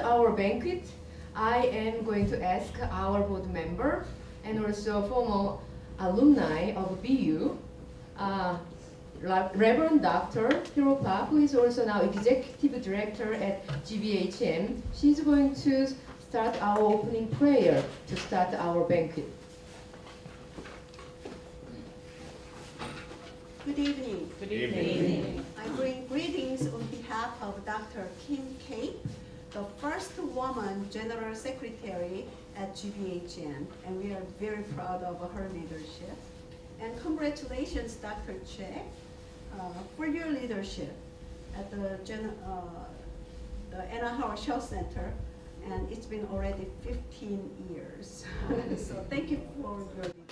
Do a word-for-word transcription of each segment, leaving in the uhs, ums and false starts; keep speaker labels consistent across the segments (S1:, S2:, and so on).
S1: our banquet, I am going to ask our board member and also former alumni of B U, uh, Reverend Doctor Hiro Park, who is also now Executive Director at G B H M. She's going to start our opening prayer to start our banquet.
S2: Good evening.
S3: Good evening. Good evening.
S2: I bring greetings on behalf of Doctor Kim Kay, the first woman General Secretary at G B H M, and we are very proud of her leadership. And congratulations, Doctor Che, uh, for your leadership at the, Gen uh, the Anna Howard Shaw Center, and it's been already fifteen years. So thank you for your leadership.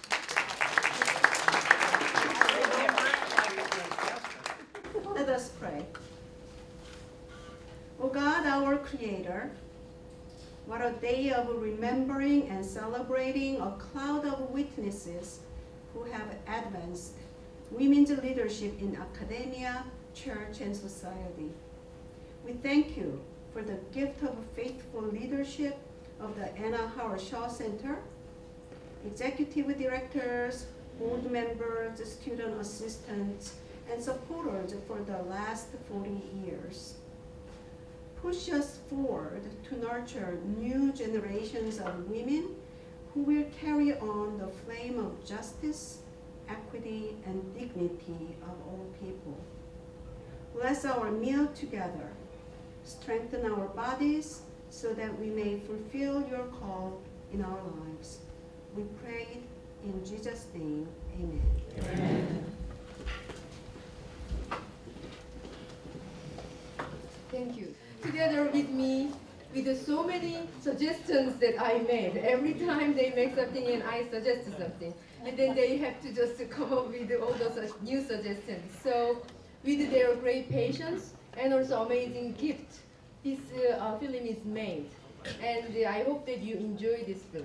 S2: Let us pray. O God, our Creator, what a day of remembering and celebrating a cloud of witnesses who have advanced women's leadership in academia, church, and society. We thank you for the gift of faithful leadership of the Anna Howard Shaw Center, executive directors, board members, student assistants, and supporters for the last forty years. Push us forward to nurture new generations of women who will carry on the flame of justice, equity, and dignity of all people. Bless our meal together. Strengthen our bodies so that we may fulfill your call in our lives. We pray in Jesus' name, amen.
S3: Amen.
S1: Thank you. Together with me, with so many suggestions that I made. Every time they make something and I suggest something. And then they have to just come up with all those new suggestions. So with their great patience and also amazing gift, this uh, film is made. And uh, I hope that you enjoy this film.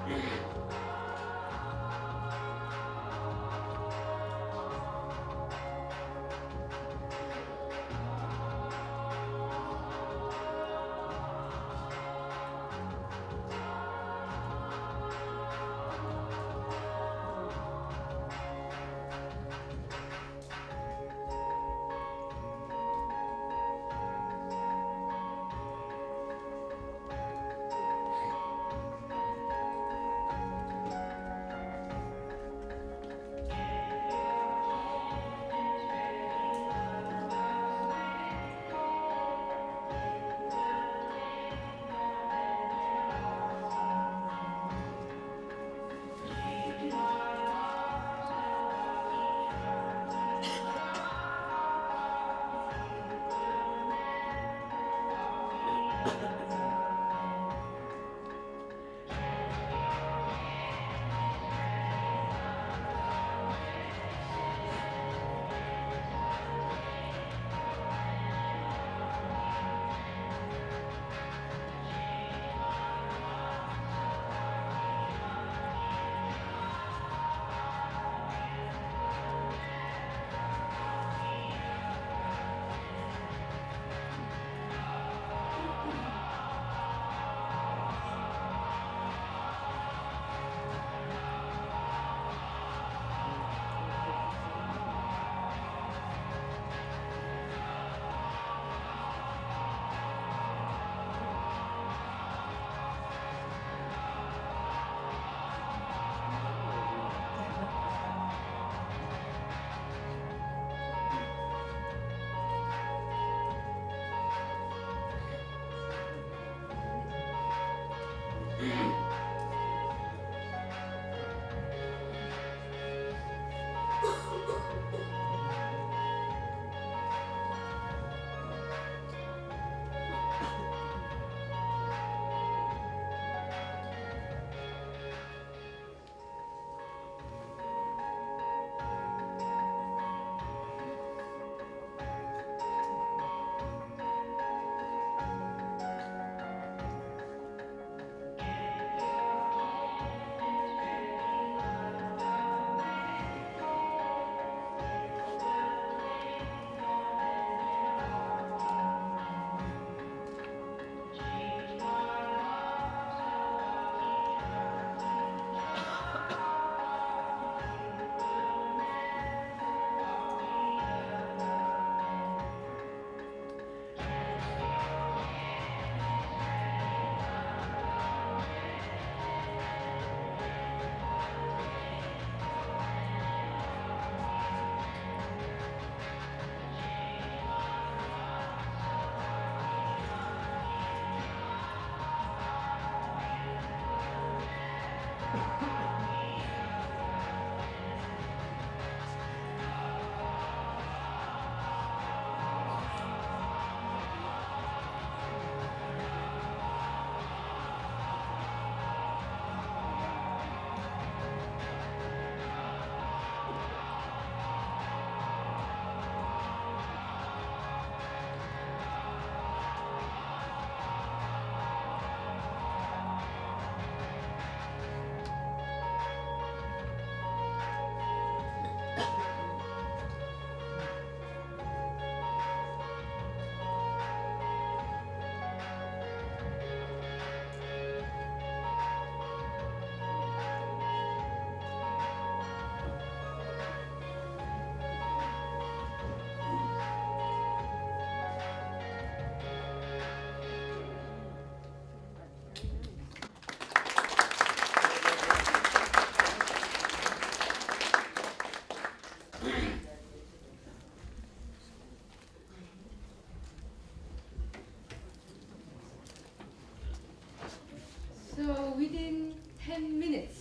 S1: So within ten minutes,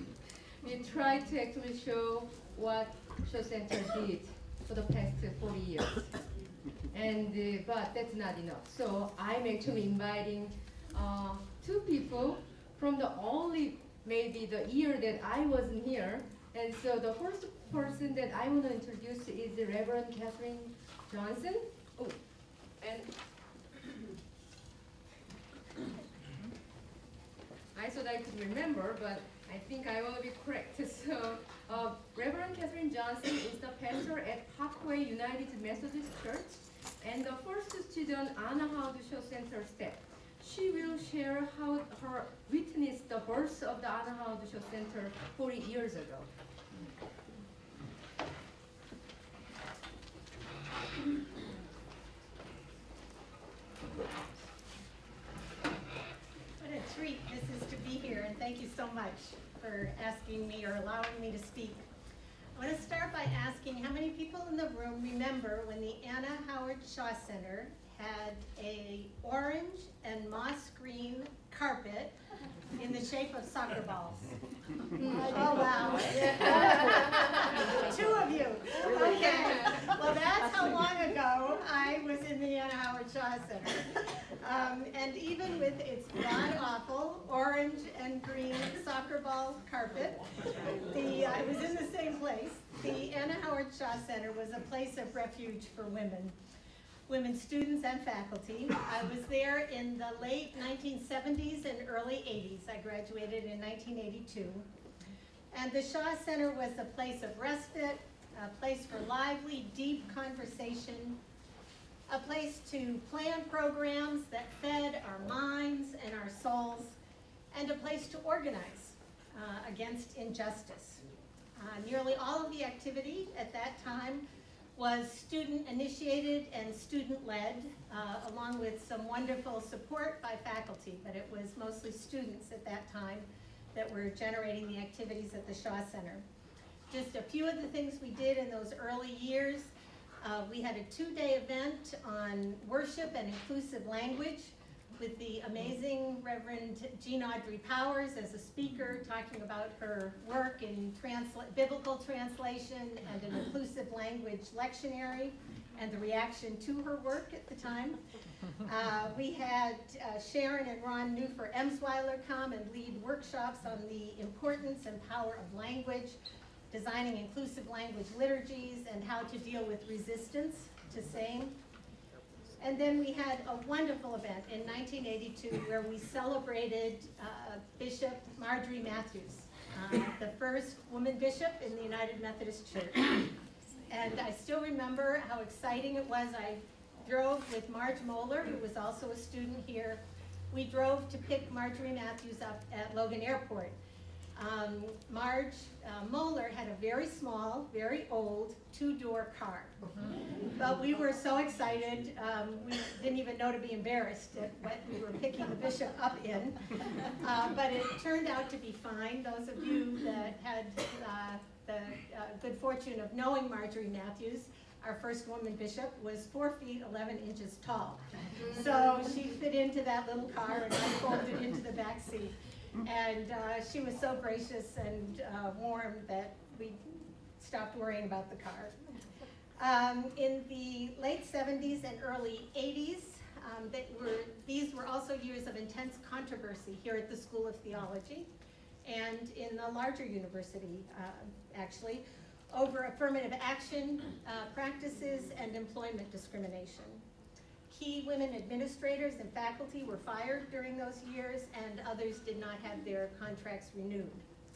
S1: we tried to actually show what Shaw Center did for the past forty years. And, uh, but that's not enough. So I'm actually inviting uh, two people from the only, maybe the year that I wasn't here. And so the first person that I want to introduce is the Reverend Catherine Johnson. Oh, and I thought I could remember, but I think I want to be correct. So, uh, Reverend Catherine Johnson is the pastor at Parkway United Methodist Church, and the first student Anna Howard-Shaw Center staff. She will share how her witnessed the birth of the Anna Howard-Shaw Center forty years ago.
S4: What a treat this is to be here, and thank you so much for asking me or allowing me to speak. I want to start by asking how many people in the room remember when the Anna Howard-Shaw Center had a orange and moss green carpet in the shape of soccer balls. Oh, wow. Two of you. Okay. Well, that's how long ago I was in the Anna Howard-Shaw Center. Um, and even with its god-awful orange and green soccer ball carpet, the, uh, it was in the same place. The Anna Howard-Shaw Center was a place of refuge for women. Women students and faculty. I was there in the late nineteen seventies and early eighties. I graduated in nineteen eighty-two. And the Shaw Center was a place of respite, a place for lively, deep conversation, a place to plan programs that fed our minds and our souls, and a place to organize uh, against injustice. Uh, nearly all of the activity at that time was student-initiated and student-led, uh, along with some wonderful support by faculty, but it was mostly students at that time that were generating the activities at the Shaw Center. Just a few of the things we did in those early years. Uh, we had a two-day event on worship and inclusive language with the amazing Reverend Jean Audrey Powers as a speaker, talking about her work in transla biblical translation and an inclusive language lectionary and the reaction to her work at the time. Uh, we had uh, Sharon and Ron Neufer-Emsweiler come and lead workshops on the importance and power of language, designing inclusive language liturgies, and how to deal with resistance to same. And then we had a wonderful event in nineteen eighty-two where we celebrated uh, Bishop Marjorie Matthews, uh, the first woman bishop in the United Methodist Church. And I still remember how exciting it was. I drove with Marge Moeller, who was also a student here. We drove to pick Marjorie Matthews up at Logan Airport. Um, Marge uh, Moeller had a very small, very old, two-door car. But we were so excited, um, we didn't even know to be embarrassed at what we were picking the bishop up in. Uh, but it turned out to be fine. Those of you that had uh, the uh, good fortune of knowing Marjorie Matthews, our first woman bishop, was four feet eleven inches tall. So she fit into that little car and I folded into the back seat. And uh, she was so gracious and uh, warm that we stopped worrying about the car. Um, in the late seventies and early eighties, um, that were, these were also years of intense controversy here at the School of Theology and in the larger university, uh, actually, over affirmative action uh, practices and employment discrimination. Key women administrators and faculty were fired during those years, and others did not have their contracts renewed.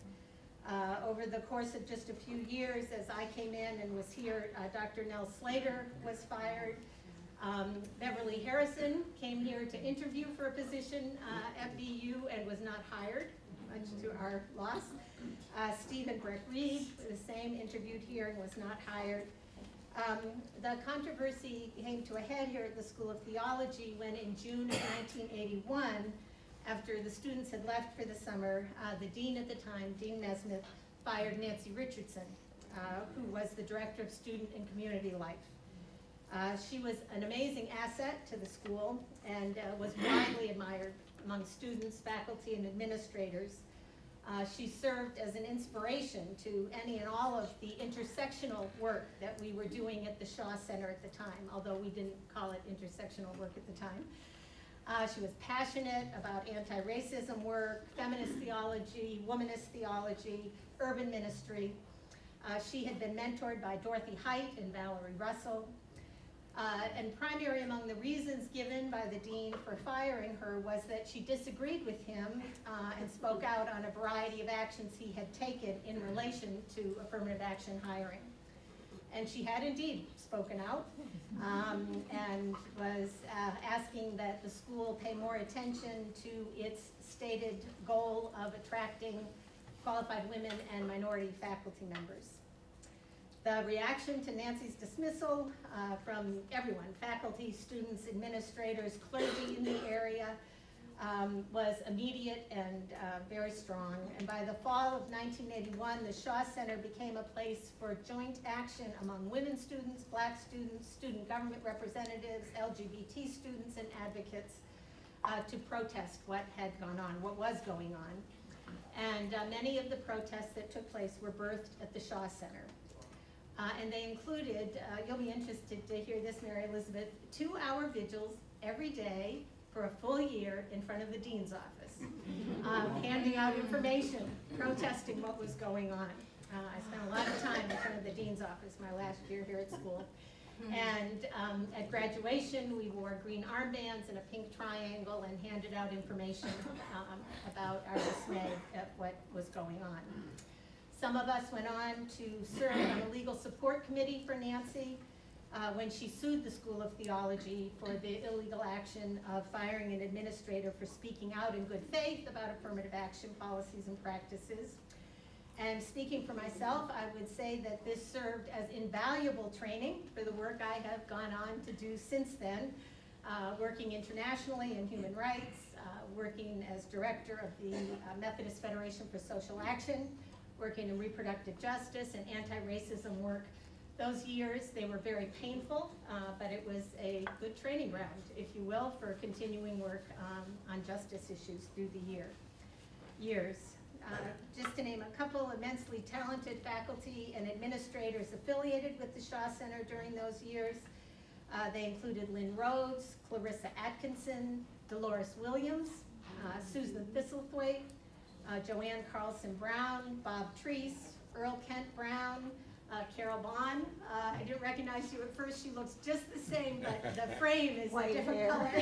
S4: Uh, over the course of just a few years, as I came in and was here, uh, Doctor Nell Slater was fired. Um, Beverly Harrison came here to interview for a position uh, at B U and was not hired, much to our loss. Uh, Stephen Breck Reed, the same, interviewed here and was not hired. Um, the controversy came to a head here at the School of Theology when in June of nineteen eighty-one, after the students had left for the summer, uh, the dean at the time, Dean Nesmith, fired Nancy Richardson, uh, who was the director of student and community life. Uh, she was an amazing asset to the school and uh, was widely admired among students, faculty, and administrators. Uh, she served as an inspiration to any and all of the intersectional work that we were doing at the Shaw Center at the time, although we didn't call it intersectional work at the time. Uh, she was passionate about anti-racism work, feminist theology, womanist theology, urban ministry. Uh, she had been mentored by Dorothy Height and Valerie Russell. Uh, and primary among the reasons given by the dean for firing her was that she disagreed with him uh, and spoke out on a variety of actions he had taken in relation to affirmative action hiring. And she had indeed spoken out um, and was uh, asking that the school pay more attention to its stated goal of attracting qualified women and minority faculty members. The reaction to Nancy's dismissal uh, from everyone, faculty, students, administrators, clergy in the area, um, was immediate and uh, very strong. And by the fall of nineteen eighty-one, the Shaw Center became a place for joint action among women students, black students, student government representatives, L G B T students, and advocates uh, to protest what had gone on, what was going on. And uh, many of the protests that took place were birthed at the Shaw Center. Uh, and they included, uh, you'll be interested to hear this, Mary Elizabeth, two-hour vigils every day for a full year in front of the dean's office, um, handing out information, protesting what was going on. Uh, I spent a lot of time in front of the dean's office my last year here at school. And um, at graduation, we wore green armbands and a pink triangle and handed out information um, about our dismay at what was going on. Some of us went on to serve on a legal support committee for Nancy uh, when she sued the School of Theology for the illegal action of firing an administrator for speaking out in good faith about affirmative action policies and practices. And speaking for myself, I would say that this served as invaluable training for the work I have gone on to do since then, uh, working internationally in human rights, uh, working as director of the uh, Methodist Federation for Social Action, working in reproductive justice and anti-racism work. Those years, they were very painful, uh, but it was a good training ground, if you will, for continuing work um, on justice issues through the year, years. Uh, just to name a couple, immensely talented faculty and administrators affiliated with the Shaw Center during those years. Uh, they included Lynn Rhodes, Clarissa Atkinson, Dolores Williams, uh, Susan Thistlethwaite, uh, Joanne Carlson Brown, Bob Treese, Earl Kent Brown, uh, Carol Bond. Uh, I didn't recognize you at first. She looks just the same, but the frame is
S3: White
S4: a different
S3: hair.
S4: color.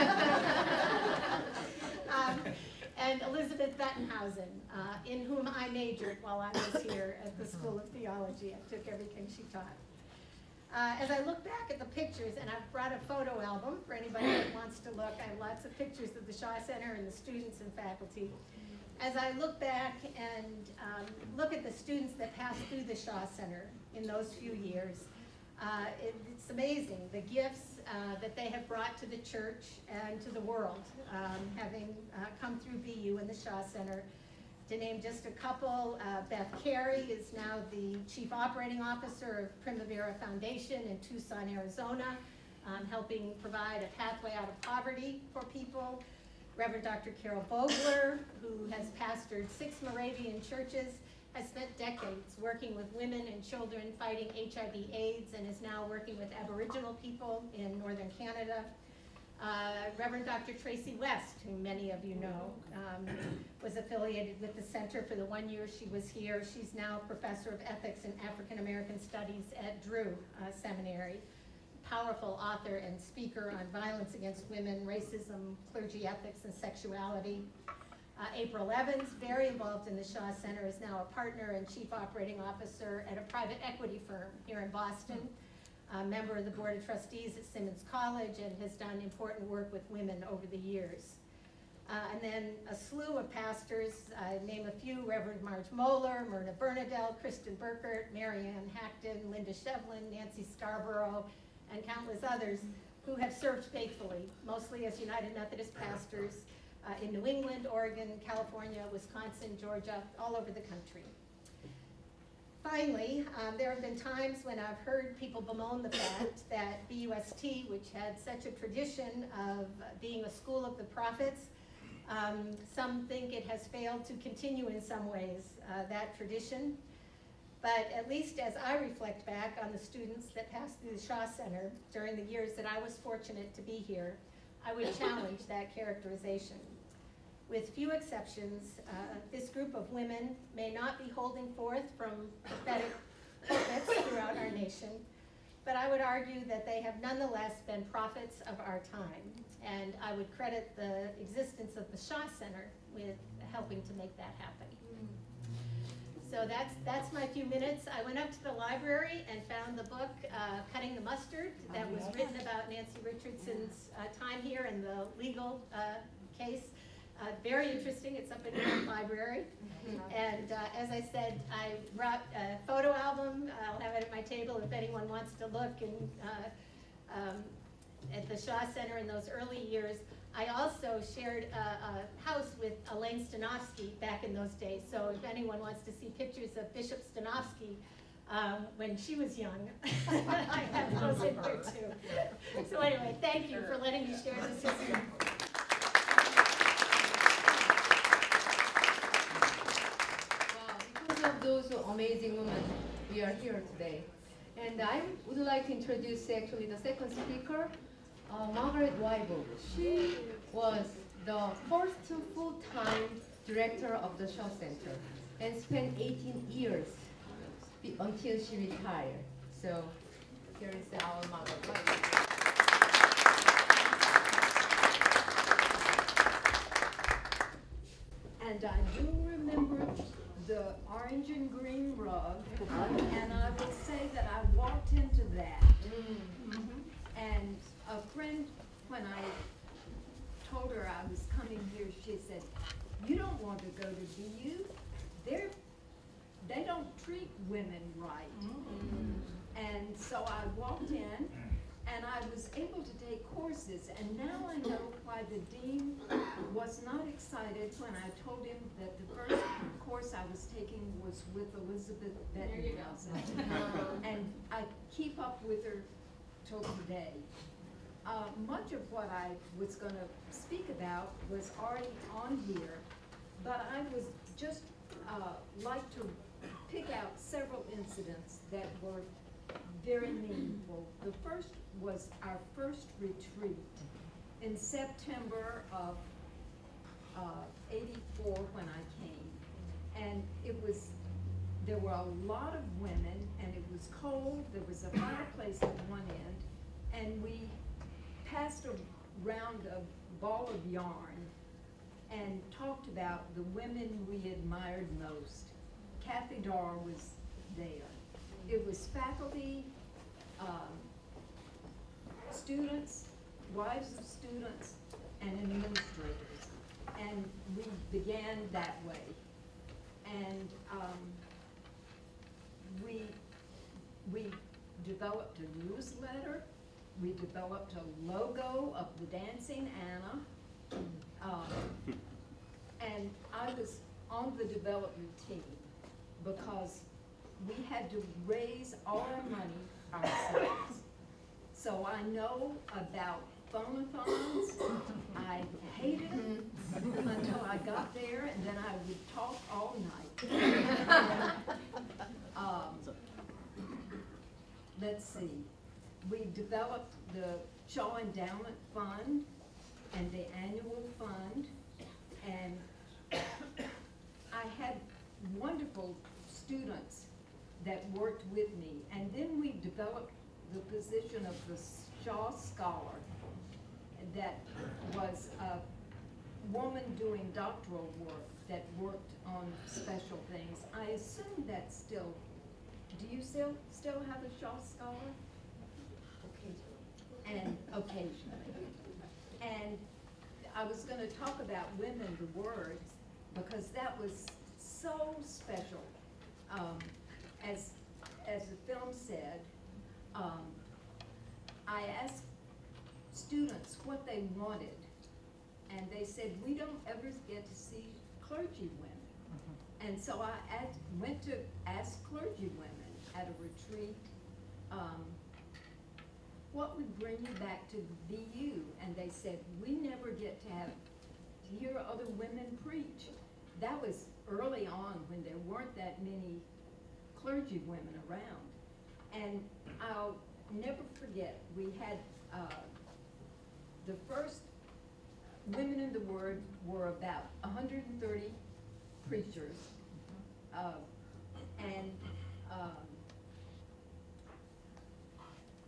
S4: um, and Elizabeth Bettenhausen, uh, in whom I majored while I was here at the School of Theology. I took everything she taught. Uh, as I look back at the pictures, and I've brought a photo album for anybody that wants to look, I have lots of pictures of the Shaw Center and the students and faculty. As I look back and um, look at the students that passed through the Shaw Center in those few years, uh, it, it's amazing the gifts uh, that they have brought to the church and to the world, um, having uh, come through B U and the Shaw Center. To name just a couple, uh, Beth Carey is now the Chief Operating Officer of Primavera Foundation in Tucson, Arizona, um, helping provide a pathway out of poverty for people. Reverend Doctor Carol Vogler, who has pastored six Moravian churches, has spent decades working with women and children fighting H I V AIDS and is now working with Aboriginal people in northern Canada. Uh, Reverend Doctor Tracy West, who many of you know, um, was affiliated with the center for the one year she was here. She's now Professor of Ethics and African American Studies at Drew uh, Seminary. Powerful author and speaker on violence against women, racism, clergy ethics, and sexuality. Uh, April Evans, very involved in the Shaw Center, is now a partner and chief operating officer at a private equity firm here in Boston, a member of the board of trustees at Simmons College, and has done important work with women over the years. Uh, and then a slew of pastors, uh, name a few: Reverend Marge Moeller, Myrna Bernadelle, Kristen Burkert, Marianne Hackton, Linda Shevlin, Nancy Scarborough, and countless others who have served faithfully, mostly as United Methodist pastors uh, in New England, Oregon, California, Wisconsin, Georgia, all over the country. Finally, um, there have been times when I've heard people bemoan the fact that B U S T, which had such a tradition of being a school of the prophets, um, some think it has failed to continue in some ways uh, that tradition. But at least as I reflect back on the students that passed through the Shaw Center during the years that I was fortunate to be here, I would challenge that characterization. With few exceptions, uh, this group of women may not be holding forth from prophetic pulpits throughout our nation, but I would argue that they have nonetheless been prophets of our time. And I would credit the existence of the Shaw Center with helping to make that happen. So that's, that's my few minutes. I went up to the library and found the book, uh, Cutting the Mustard, that was written about Nancy Richardson's uh, time here and the legal uh, case. Uh, very interesting, it's up in the library. And uh, as I said, I brought a photo album. I'll have it at my table if anyone wants to look and, uh, um, at the Shaw Center in those early years. I also shared a, a house with Elaine Stanofsky back in those days, so if anyone wants to see pictures of Bishop Stanofsky um, when she was young, I have those in there too. So anyway, thank you for letting me share this history.
S1: Wow, because of those amazing women, we are here today. And I would like to introduce actually the second speaker, uh, Margaret Weibo. She was the first full-time director of the Shaw Center and spent eighteen years be- until she retired. So here is our Margaret Weibo.
S5: And I do remember the orange and green rug, and I will say that I walked into that. And a friend, when I told her I was coming here, she said, "You don't want to go to B U. They're, they don't treat women right." And so I walked in, and I was able to take courses, and now I know why the dean was not excited when I told him that the first course I was taking was with Elizabeth Bettenhausen. And I keep up with her till today. Uh, much of what I was going to speak about was already on here, but I would just uh, like to pick out several incidents that were very meaningful. The first was our first retreat in September of uh, eighty-four when I came. And it was, there were a lot of women, and it was cold. There was a fireplace at one end, and we passed around a ball of yarn and talked about the women we admired most. Kathy Darr was there. It was faculty, um, students, wives of students, and administrators. And we began that way. And um, we, we developed a newsletter. We developed a logo of the Dancing Anna. Um, and I was on the development team because we had to raise all our money ourselves. So I know about phonathons. I hated them until I got there, and then I would talk all night. um, let's see. We developed the Shaw Endowment Fund and the annual fund, and I had wonderful students that worked with me. And then we developed the position of the Shaw Scholar. That was a woman doing doctoral work that worked on special things. I assume that's still, do you still, still have a Shaw Scholar? And occasionally. And I was going to talk about Women the Word because that was so special. Um, as, as the film said, um, I asked students what they wanted, and they said, we don't ever get to see clergy women. Mm-hmm. And so I asked, went to ask clergy women at a retreat, um, what would bring you back to B U? And they said, we never get to have, to hear other women preach. That was early on when there weren't that many clergy women around. And I'll never forget, we had, uh, the first Women in the Word were about one hundred thirty preachers, uh, and um,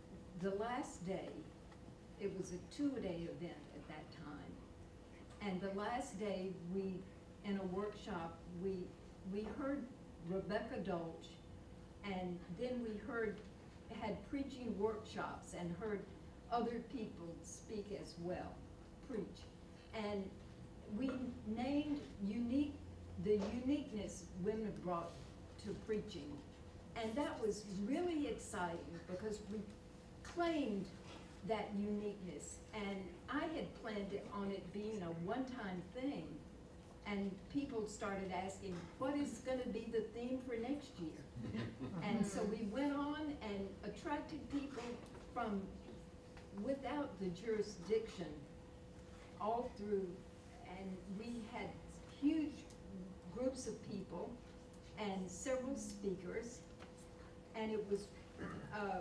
S5: the last day, it was a two-day event at that time. And the last day, we, in a workshop, we, we heard Rebecca Dolch, and then we heard, had preaching workshops and heard other people speak as well, preach. And we named unique, the uniqueness women brought to preaching. And that was really exciting because we claimed that uniqueness. And I had planned it on it being a one-time thing. And people started asking, what is gonna be the theme for next year? And so we went on and attracted people from without the jurisdiction all through, and we had huge groups of people and several speakers, and it was, uh,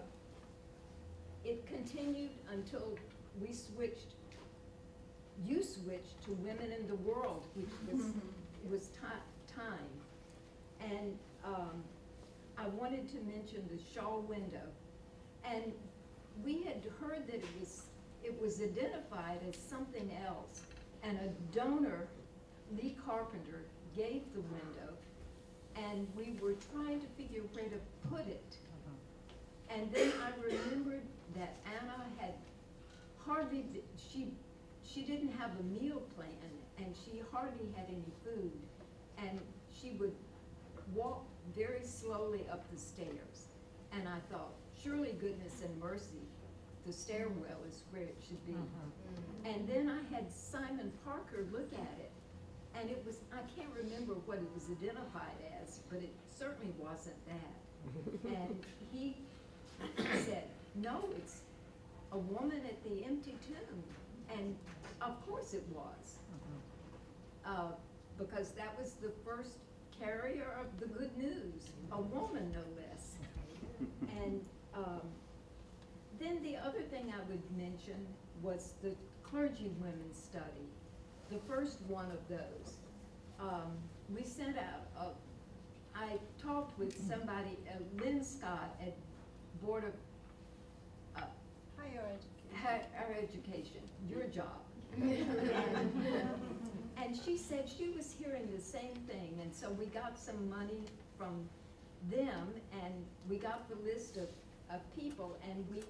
S5: it continued until we switched, you switched to Women in the World, which was, was ti- time. And um, I wanted to mention the Shaw window. And we had heard that it was, it was identified as something else. And a donor, Lee Carpenter, gave the window, and we were trying to figure where to put it. And then I remembered that Anna had hardly, she, she didn't have a meal plan, and she hardly had any food. And she would walk very slowly up the stairs. And I thought, surely goodness and mercy, the stairwell is where it should be. Uh-huh. And then I had Simon Parker look at it, and it was, I can't remember what it was identified as, but it certainly wasn't that. And he said, no, it's a woman at the empty tomb. And of course it was, uh, because that was the first carrier of the good news, a woman no less. And um, then the other thing I would mention was the clergy women's study, the first one of those. Um, we sent out, a, I talked with somebody, uh, Lynn Scott at Board of uh,
S4: Higher education.
S5: Higher Education, your job. and, and she said she was hearing the same thing, and so we got some money from them, and we got the list of, of people, and we,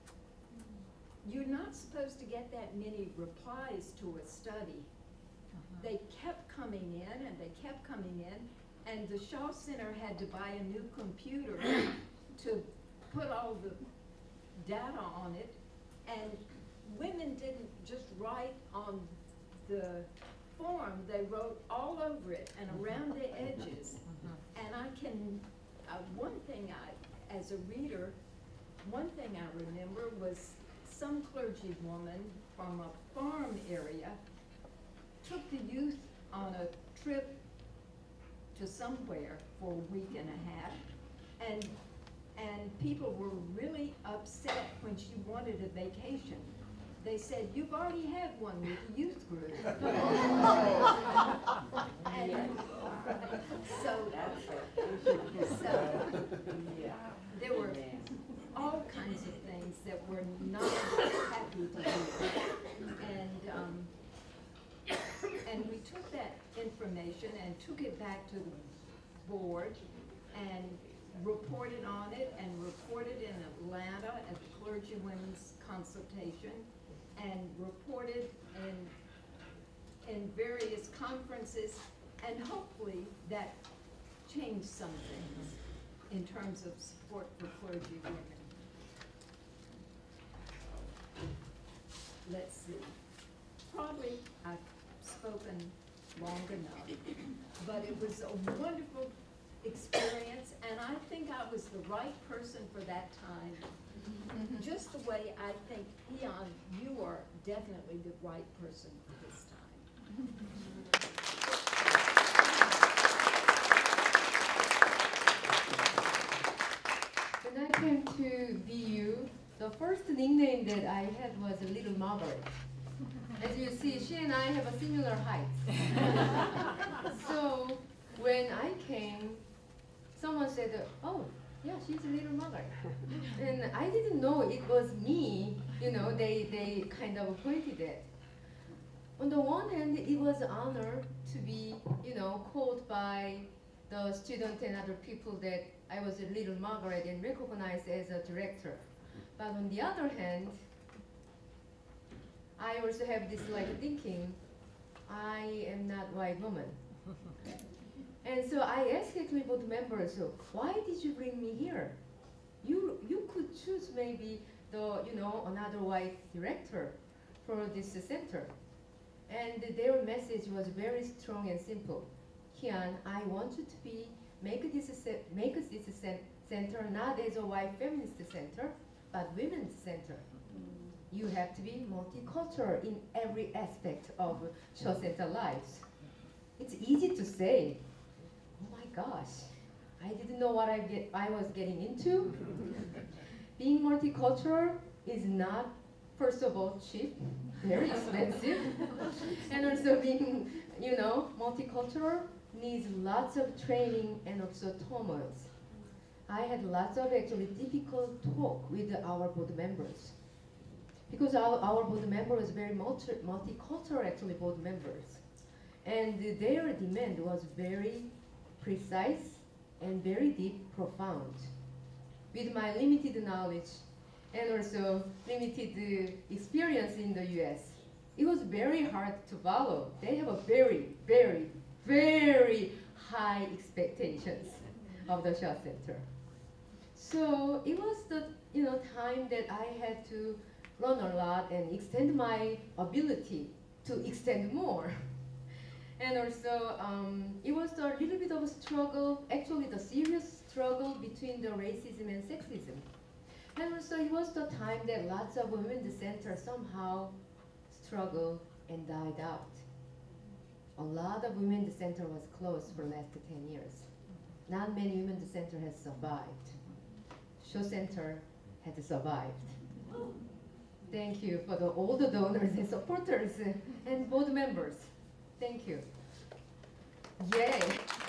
S5: you're not supposed to get that many replies to a study. Uh-huh. They kept coming in, and they kept coming in, and the Shaw Center had to buy a new computer to put all the data on it, and women didn't just write on the form, they wrote all over it and around the edges. Uh-huh. And I can, uh, one thing I, as a reader, one thing I remember was some clergy woman from a farm area took the youth on a trip to somewhere for a week and a half, and and people were really upset when she wanted a vacation. They said, you've already had one with the youth group. And so, so there were all kinds of things that were not happy to do. And, um, and we took that information and took it back to the board and reported on it and reported in Atlanta at the Clergy Women's Consultation, and reported in, in various conferences, and hopefully that changed some things in terms of support for clergy women. Let's see. Probably I've spoken long enough, but it was a wonderful experience, and I think I was the right person for that time. Just the way I think, Leon, you are definitely the right person for this time.
S1: When I came to B U, the first nickname that I had was Little Margaret. As you see, she and I have a similar height. So when I came, someone said, oh, yeah, she's a Little Margaret. And I didn't didn't know it was me, you know, they, they kind of pointed at. On the one hand, it was an honor to be, you know, called by the student and other people that I was a little Margaret and recognized as a director. But on the other hand, I also have this like thinking, I am not white woman. And so I asked actually both members, so why did you bring me here? You, you could choose maybe the, you know, another white director for this center. And their message was very strong and simple. Hyun, I want you to be, make this, make this center not as a white feminist center, but women's center. You have to be multicultural in every aspect of Shaw Center lives. It's easy to say, oh my gosh, I didn't know what I, get, I was getting into. Being multicultural is not, first of all, cheap, very expensive. And also being, you know, multicultural needs lots of training and also turmoils. I had lots of actually difficult talk with our board members. Because our, our board members very multi, multicultural actually board members. And their demand was very precise and very deep, profound. With my limited knowledge and also limited uh, experience in the U S, it was very hard to follow. They have a very, very, very high expectations of the Shaw Center. So it was the you know time that I had to learn a lot and extend my ability to extend more. And also, um, it was a little bit of a struggle, actually the serious struggle between the racism and sexism. And also, it was the time that lots of women in the center somehow struggled and died out. A lot of women in the center was closed for the last ten years. Not many women in the center has survived. Shaw Center had survived. Thank you for the, all the donors and supporters and board members. Thank you. Yay.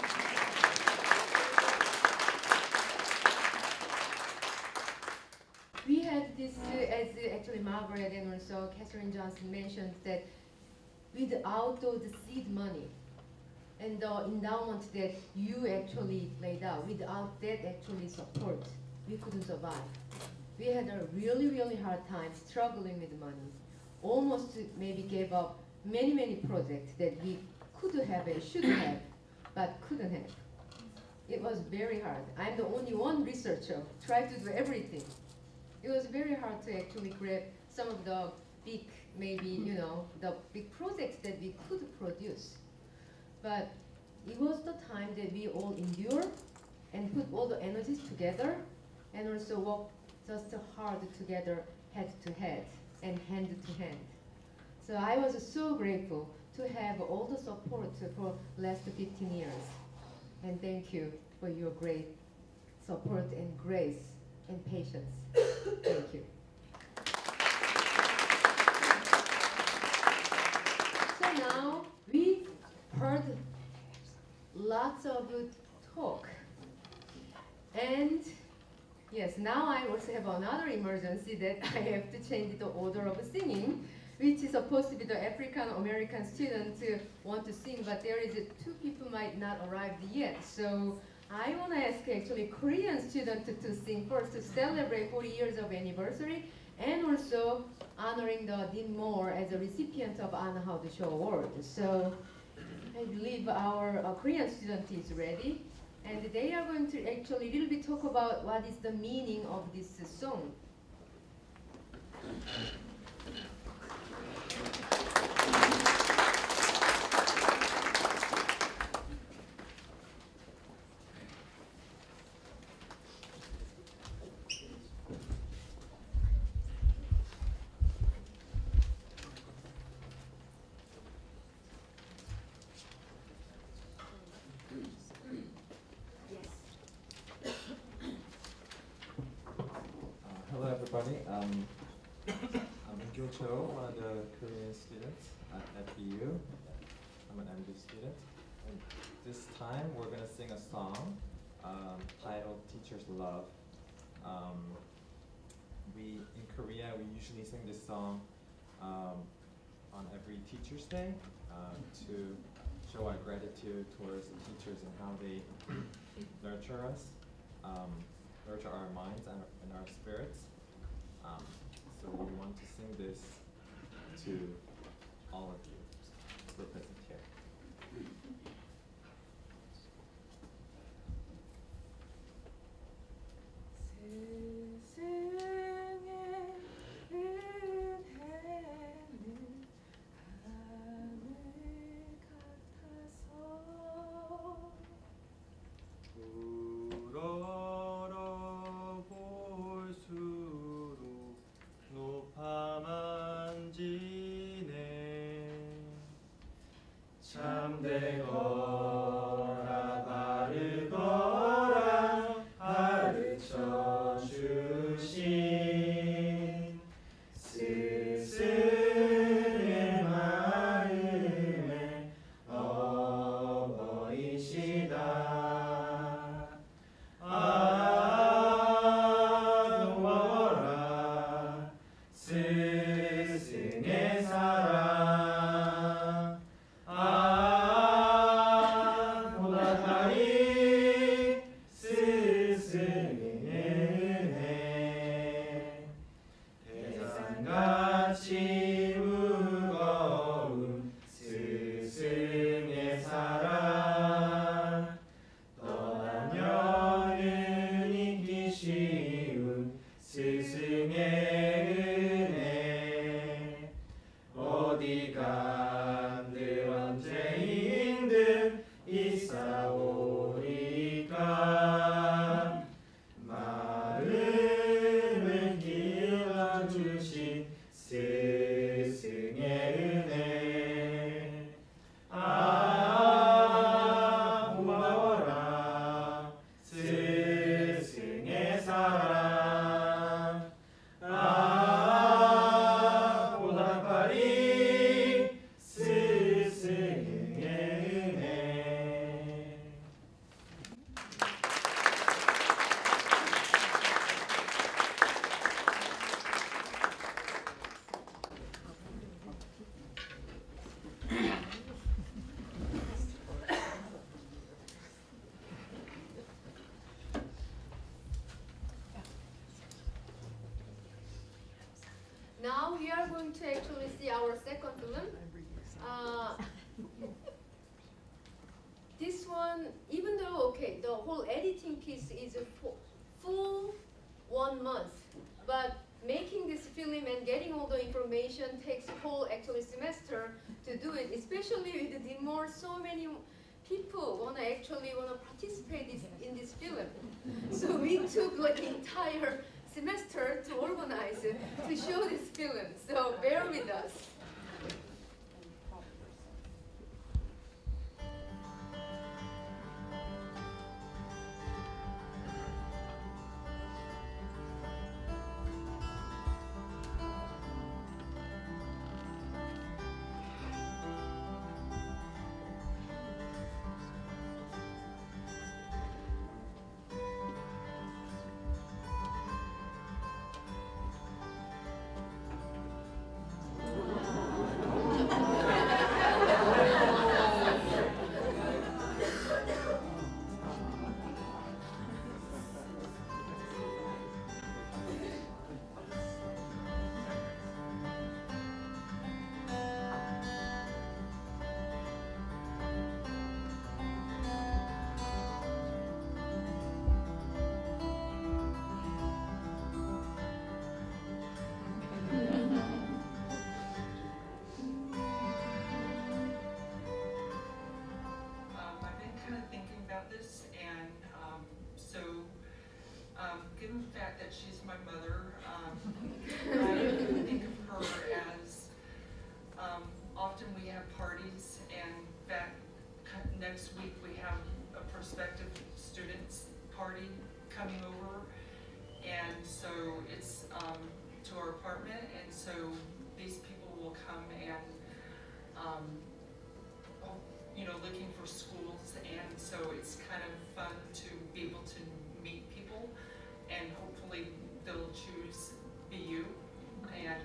S1: We had this, uh, as uh, actually Margaret and also Catherine Johnson mentioned, that without those seed money and the endowment that you actually laid out, without that actually support, we couldn't survive. We had a really, really hard time struggling with money. Almost maybe gave up many, many projects that we could have and should have, but couldn't have. It was very hard. I'm the only one researcher, tried to do everything. It was very hard to actually grab some of the big, maybe, you know, the big projects that we could produce. But it was the time that we all endure and put all the energies together and also work just hard together, head to head and hand to hand. So I was so grateful to have all the support for last fifteen years. And thank you for your great support and grace and patience. Thank you. So now we heard lots of good talk. And yes, now I also have another emergency that I have to change the order of singing, which is supposed to be the African American students uh, want to sing, but there is uh, two people might not arrive yet. So I want to ask actually Korean students to, to sing first to celebrate forty years of anniversary and also honoring the Dean Moore as a recipient of Anna Howard Shaw Award. So I believe our uh, Korean student is ready. And they are going to actually a little bit talk about what is the meaning of this uh, song.
S3: Hello everybody, um, I'm Gil Cho, one of the Korean students at F B U. I'm an M D student. And this time we're going to sing a song um, titled Teacher's Love. Um, we usually sing this song um, on every Teacher's Day uh, to show our gratitude towards the teachers and how they nurture us, um, nurture our minds and, and our spirits. Um, so we want to sing this to all of you who are present here.
S6: 참되거라 바르거라 가르쳐 주신 스승의 마음에 어버이시다. 아 고마워라 스승의 사랑. 같이 무거운 스승의 사랑 떠나면은 잊기 쉬운 스승의 은혜 어디 간들 언제인들 있사오리까 마음을 길러주신 스승의 은혜. 아 고마워라 스승의 사랑. 아 보답하리 스승의 은혜.
S1: Now we are going to actually see our second film. Uh, this one, even though, okay, the whole editing piece is a full, full one month, but making this film and getting all the information takes a whole actually semester to do it, especially with the more so many people want to actually want to participate this, in this film. So we took like entire semester to organize it, to show this film. So bear with us.
S7: given the fact that she's my mother, um, I think of her as, um, often we have parties, and in fact, next week we have a prospective students party coming over, and so it's um, to our apartment, and so these people will come and, um, you know, looking for schools, and so it's kind of fun to be able to meet people, and hopefully they'll choose B U, and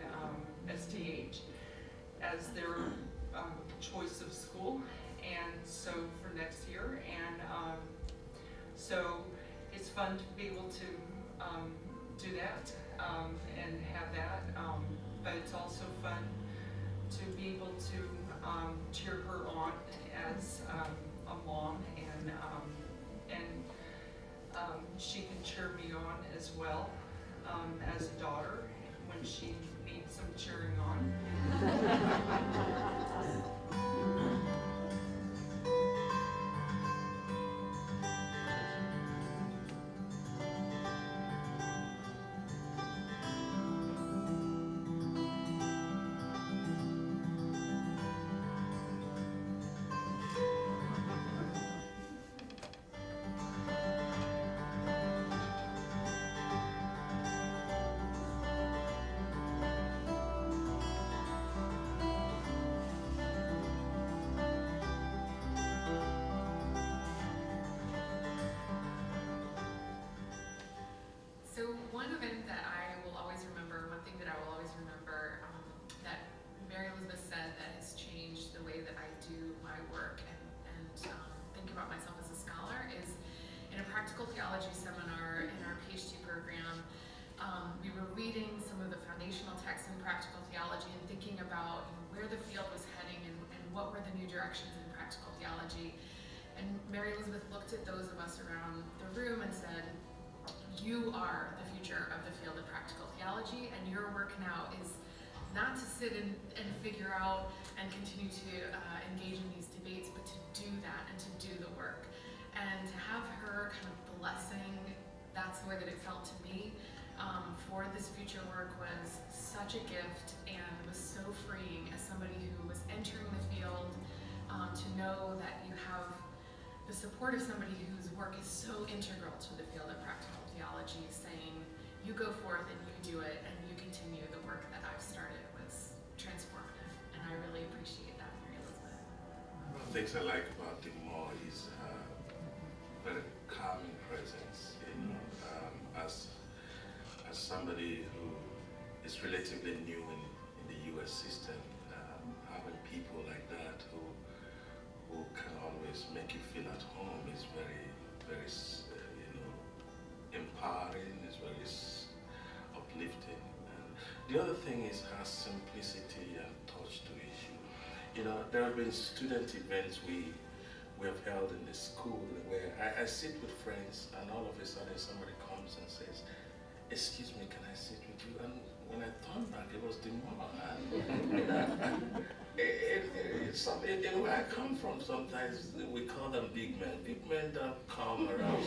S7: so for next year, and um, so it's fun to be able to um, do that um, and have that, um, but it's also fun to be able to um, cheer her on as um, a mom, and um, and um, she can cheer me on as well um, as a daughter when she needs some cheering on.
S8: So one event that I will always remember, one thing that I will always remember um, that Mary Elizabeth said that has changed the way that I do my work and, and um, think about myself as a scholar is in a practical theology seminar in our PhD program. Um, we were reading some of the foundational texts in practical theology and thinking about you know, where the field was heading and, and what were the new directions in practical theology. And Mary Elizabeth looked at those of us around the room and said, you are the future of the field of practical theology, and your work now is not to sit and, and figure out and continue to uh, engage in these debates, but to do that and to do the work. And to have her kind of blessing, that's the way that it felt to me, um, for this future work was such a gift and was so freeing as somebody who was entering the field, um, to know that you have the support of somebody whose work is so integral to the field of practical theology, saying, you go forth and you do it and you continue the work that I've started was transformative, and I really appreciate that, Mary Elizabeth.
S9: One of the things I like about the mall is uh, very calming presence, you know, um, as, as somebody who is relatively new in, in the U S system, um, having people like that who who can always make you feel at home is very, very, uh, you know, empowering, is very uplifting. And the other thing is her simplicity and touch to issue. You know, there have been student events we we have held in the school where I, I sit with friends and all of a sudden somebody comes and says, excuse me, can I sit with you? And when I turned back, it was the mom. And, you know, It, it, it's something, you know, where I come from, sometimes we call them big men. Big men don't come around.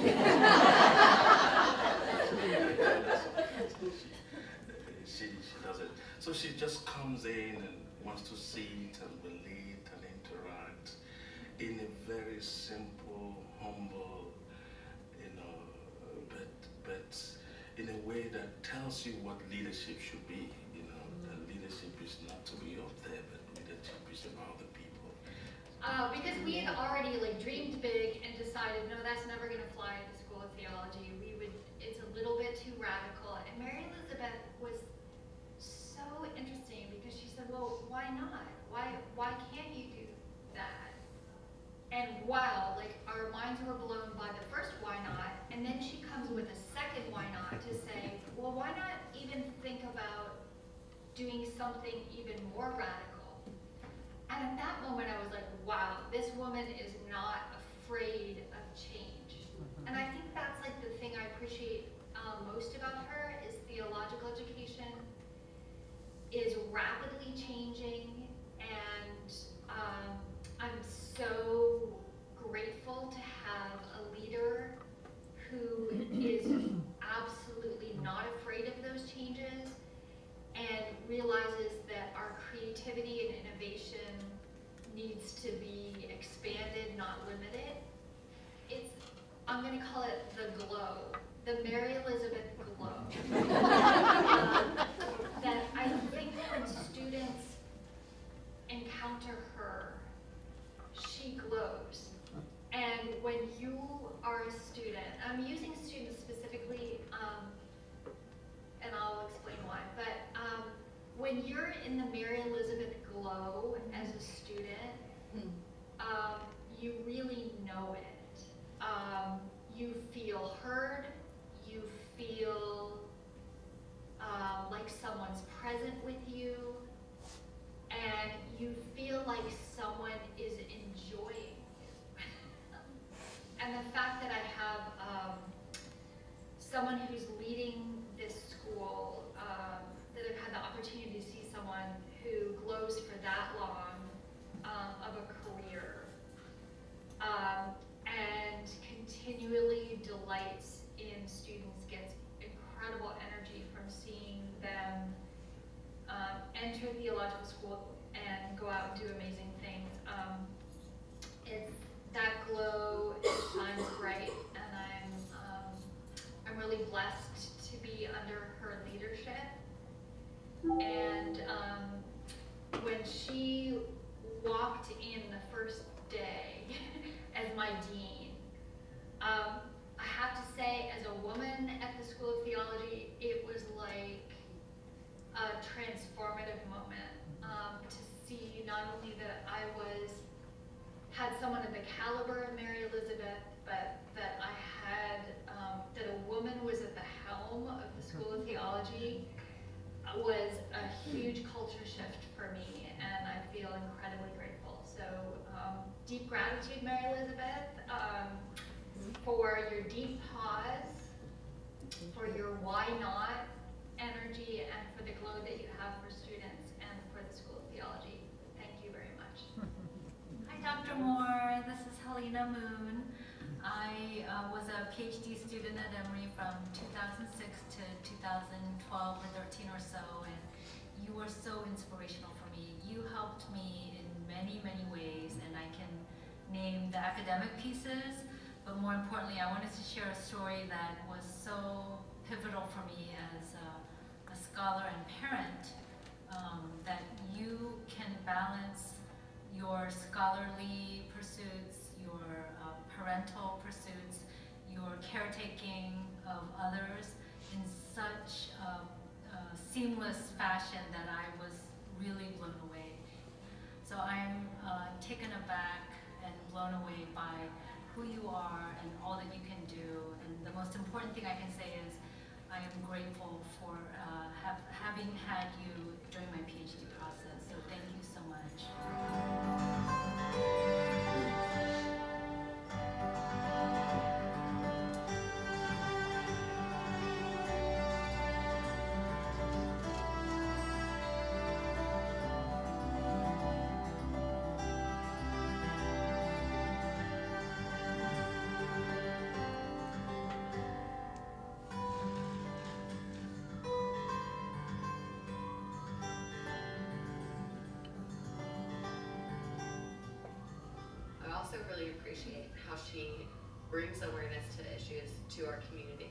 S9: she, she doesn't. So she just comes in and wants to sit and relate and interact in a very simple, humble, you know, but, but in a way that tells you what leadership should be. You know, that leadership is not to be up there, but about the people.
S10: Uh, because we had already like dreamed big and decided, no, that's never going to fly at the School of Theology. We would, it's a little bit too radical. And Mary Elizabeth was so interesting because she said, well, why not? Why, why can't you do that? And wow, like our minds were blown by the first why not, and then she comes with a second why not to say, well, why not even think about doing something even more radical? And at that moment, I was like, wow, this woman is not afraid of change. And I think that's like the thing I appreciate um, most about her is theological education is rapidly changing, and um, I'm so grateful to have a leader who is absolutely not afraid of those changes and realizes that our creativity and innovation needs to be expanded, not limited. It's, I'm gonna call it the glow, the Mary Elizabeth glow. um, that I think when students encounter her, she glows. And when you are a student, I'm using students specifically, um, and I'll explain why, but um, when you're in the Mary Elizabeth glow as a student, um, you really know it. Um, you feel heard, you feel uh, like someone's present with you, and you feel like someone is enjoying you. And the fact that I have um, someone who's leading this school, um, that I've had the opportunity to see someone who glows for that long um, of a career, um, and continually delights in students, gets incredible energy from seeing them um, enter theological school and go out and do amazing things. Um, it's that glow, it shines bright, and I'm um, I'm really blessed to be under her leadership. And um, when she walked in the first day as my dean, um, I have to say, as a woman at the School of Theology, it was like a transformative moment um, to see not only that I was had someone of the caliber of Mary Elizabeth, but that I had um, that a woman was at the helm of the School of Theology was a huge culture shift for me, and I feel incredibly grateful. So um, deep gratitude, Mary Elizabeth, um, for your deep pause, for your why not energy, and for the glow that you have for students and for the School of Theology. Thank you very much.
S11: Hi, Doctor Moore. This is Helena Moon. I uh, was a PhD student at Emory from two thousand six to two thousand twelve or thirteen or so, and you were so inspirational for me. You helped me in many, many ways, and I can name the academic pieces, but more importantly, I wanted to share a story that was so pivotal for me as a, a scholar and parent, um, that you can balance your scholarly pursuits, your uh, parental pursuits, your caretaking of others in such a, a seamless fashion that I was really blown away. So I'm uh, taken aback and blown away by who you are and all that you can do. And the most important thing I can say is I am grateful for uh, have, having had you during my PhD process. So thank you so much.
S12: I also really appreciate how she brings awareness to issues to our community.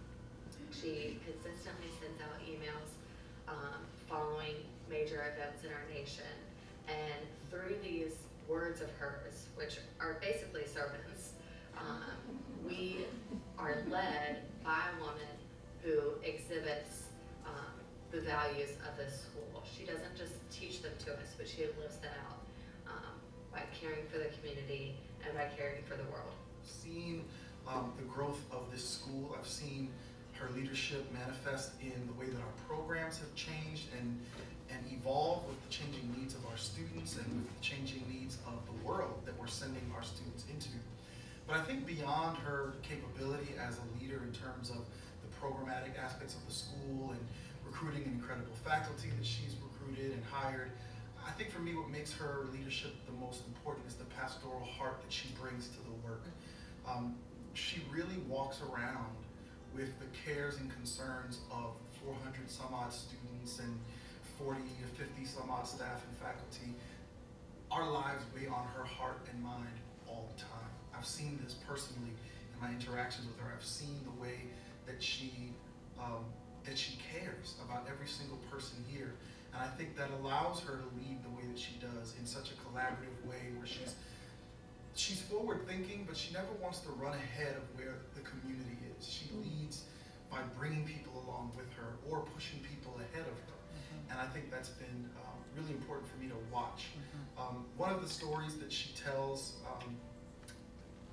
S12: She consistently sends out emails um, following major events in our nation, and through these words of hers, which are basically sermons, um, we are led by a woman who exhibits um, the values of this school. She doesn't just teach them to us, but she lives them out um, by caring for the community and by caring for the world.
S13: Seen um, the growth of this school. I've seen her leadership manifest in the way that our programs have changed and and evolve with the changing needs of our students and with the changing needs of the world that we're sending our students into. But I think beyond her capability as a leader in terms of the programmatic aspects of the school and recruiting incredible faculty that she's recruited and hired, I think for me what makes her leadership the most important is the pastoral heart that she brings to the work. Um, she really walks around with the cares and concerns of four hundred some odd students and forty to fifty some odd staff and faculty. Our lives weigh on her heart and mind all the time. I've seen this personally in my interactions with her. I've seen the way that she um, that she cares about every single person here. And I think that allows her to lead the way that she does in such a collaborative way where she's she's forward thinking, but she never wants to run ahead of where the community is. She leads by bringing people along with her or pushing people ahead of her. And I think that's been um, really important for me to watch. Um, one of the stories that she tells um,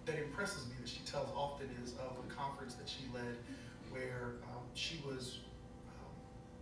S13: that impresses me that she tells often is of a conference that she led where um, she was um,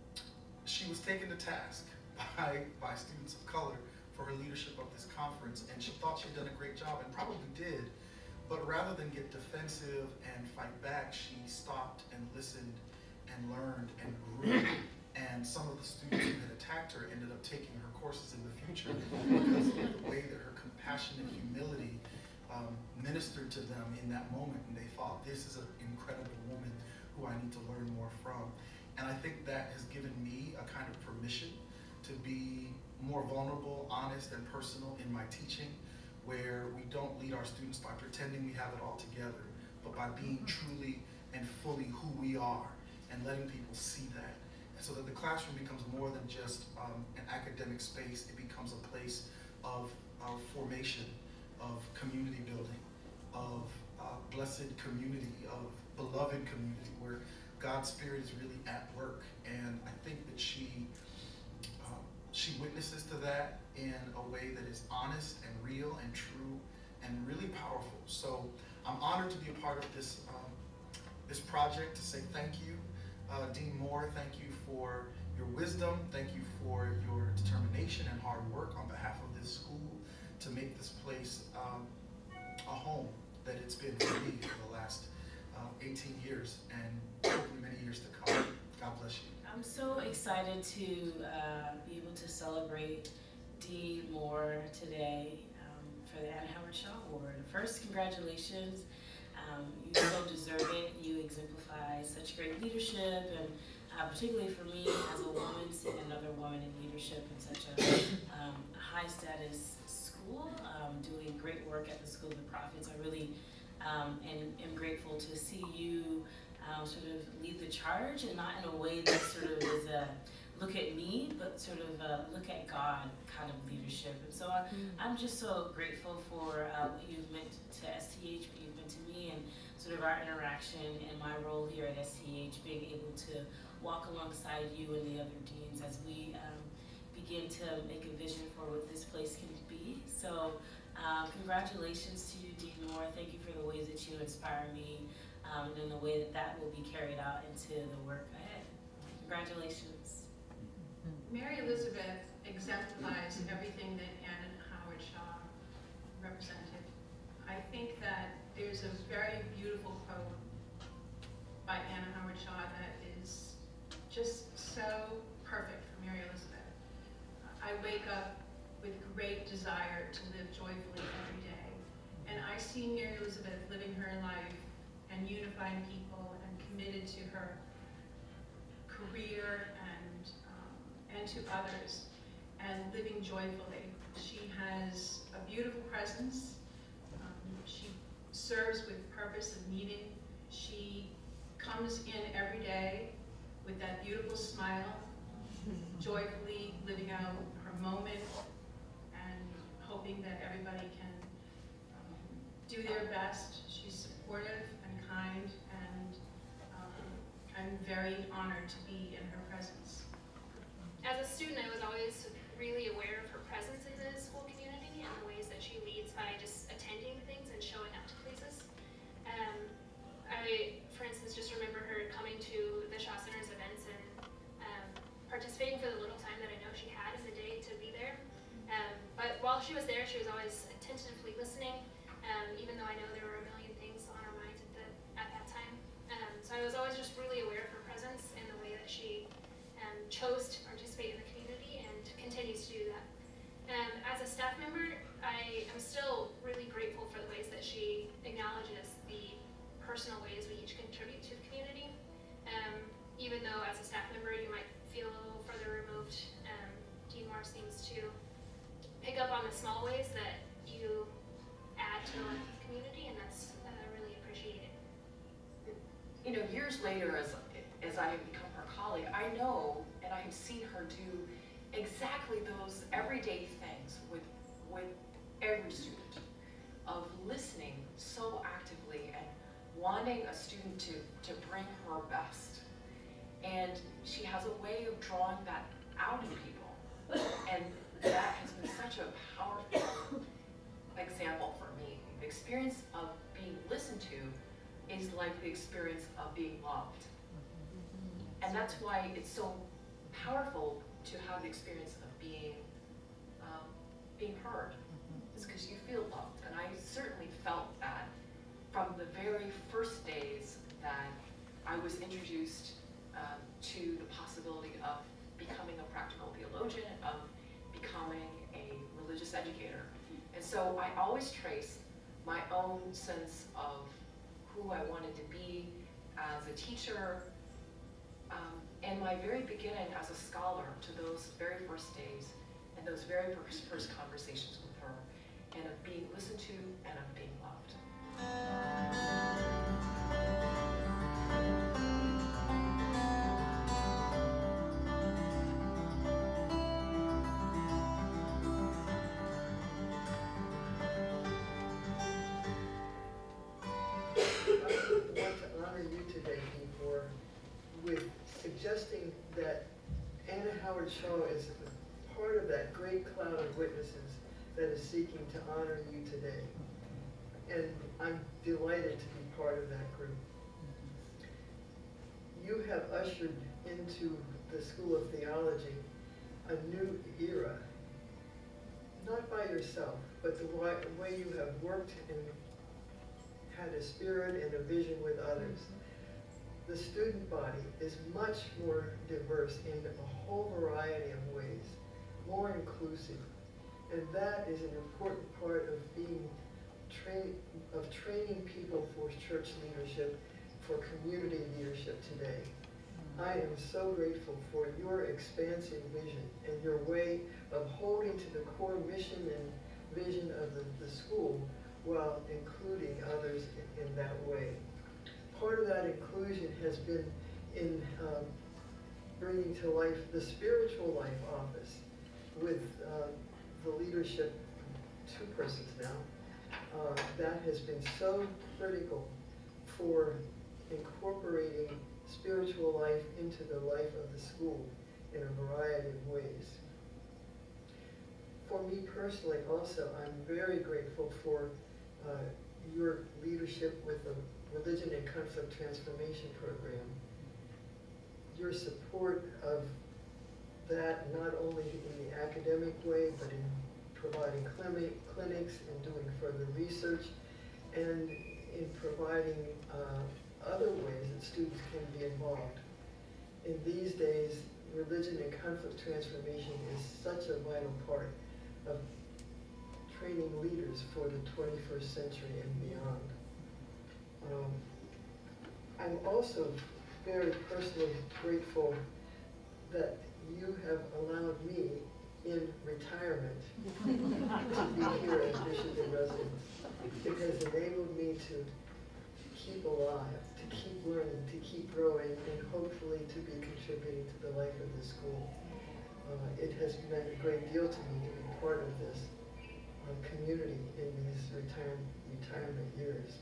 S13: she was taken to task by, by students of color for her leadership of this conference, and she thought she'd done a great job, and probably did, but rather than get defensive and fight back, she stopped and listened and learned and grew. And some of the students who had attacked her ended up taking her courses in the future because of the way that her compassion and humility um, ministered to them in that moment, and they thought, this is an incredible woman who I need to learn more from. And I think that has given me a kind of permission to be more vulnerable, honest, and personal in my teaching, where we don't lead our students by pretending we have it all together, but by being truly and fully who we are and letting people see that. And so that the classroom becomes more than just um, an academic space, it becomes a place of, of formation, of community building, of uh, blessed community, of beloved community, where God's Spirit is really at work. And I think that she um, she witnesses to that in a way that is honest and real and true and really powerful. So I'm honored to be a part of this um, this project, to say thank you, uh, Dean Moore. Thank you for your wisdom. Thank you for your determination and hard work on behalf of this school to make this place um, a home that it's been for me for the last uh, eighteen years and hopefully many years to come. God bless you.
S14: I'm so excited to uh, be able to celebrate Dean Moore today um, for the Anna Howard Shaw Award. First, congratulations. Um, you so deserve it. You exemplify such great leadership, and uh, particularly for me as a woman, seeing another woman in leadership in such a um, high status school, um, doing great work at the School of the Prophets. I really um, am, am grateful to see you um, sort of lead the charge, and not in a way that sort of is a look at me, but sort of a look at God kind of leadership. And so I, mm. I'm just so grateful for uh, what you've meant to S T H, what you've meant to me, and sort of our interaction and my role here at S T H, being able to walk alongside you and the other deans as we um, begin to make a vision for what this place can be. So um, congratulations to you, Dean Moore. Thank you for the ways that you inspire me, um, and in the way that that will be carried out into the work ahead. Congratulations.
S4: Mary Elizabeth exemplifies everything that Anna Howard Shaw represented. I think that there's a very beautiful quote by Anna Howard Shaw that is just so perfect for Mary Elizabeth. I wake up with great desire to live joyfully every day. And I see Mary Elizabeth living her life and unifying people and committed to her career and um, and to others and living joyfully. She has a beautiful presence. Um, she serves with purpose and meaning. She comes in every day with that beautiful smile, joyfully living out her moment and hoping that everybody can um, do their best. She's supportive and kind, and um, I'm very honored to be in her presence.
S15: As a student, I was always really aware of her presence in the school community and the ways that she leads by just attending things and showing up to places. Um, I, for instance, just remember her coming to the Shaw Center's events and um, participating for the little time that I know she had in the day to be there. Um, but while she was there, she was always attentively listening, um, even though I know there were a million things on her mind at, the, at that time. Um, so I was always just really aware of her presence and the way that she um, chose to participate in the community and continues to do that. Um, as a staff member, I am still really grateful for the ways that she acknowledges the personal ways we each contribute to the community. Um, even though as a staff member you might feel a little further removed, um, Dean Moore seems to pick up on the small ways that you add to the life of the community, and that's uh, really appreciated.
S16: You know, years later, as as I have become her colleague, I know and I have seen her do exactly those everyday things with with every student, of listening so actively and wanting a student to, to bring her best. And she has a way of drawing that out in people. And that has been such a powerful example for me. The experience of to is like the experience of being loved. And that's why it's so powerful to have the experience of being um, being heard. It's because you feel loved. And I certainly felt that from the very first days that I was introduced um, to the possibility of becoming a practical theologian, of becoming a religious educator. And so I always trace my own sense of who I wanted to be as a teacher, um, and my very beginning as a scholar to those very first days and those very first, first conversations with her, and of being listened to and of being loved.
S17: I want to honor you today, Dean, with suggesting that Anna Howard Shaw is part of that great cloud of witnesses that is seeking to honor you today. And I'm delighted to be part of that group. You have ushered into the School of Theology a new era, not by yourself, but the way you have worked and had a spirit and a vision with others. The student body is much more diverse in a whole variety of ways, more inclusive. And that is an important part of being train, of training people for church leadership, for community leadership today. I am so grateful for your expansive vision and your way of holding to the core mission and vision of the, the school while including others in, in that way. Part of that inclusion has been in um, bringing to life the spiritual life office with uh, the leadership, two persons now. Uh, that has been so critical for incorporating spiritual life into the life of the school in a variety of ways. For me personally also, I'm very grateful for uh, your leadership with the Religion and Conflict Transformation Program. Your support of that not only in the academic way, but in providing clinic, clinics and doing further research, and in providing uh, other ways that students can be involved. In these days, religion and conflict transformation is such a vital part of training leaders for the twenty-first century and beyond. Um, I'm also very personally grateful that you have allowed me in retirement to be here as Bishop in Residence. It has enabled me to keep alive, to keep learning, to keep growing, and hopefully to be contributing to the life of the school. Uh, it has meant a great deal to me to be part of this uh, community in these retire retirement years.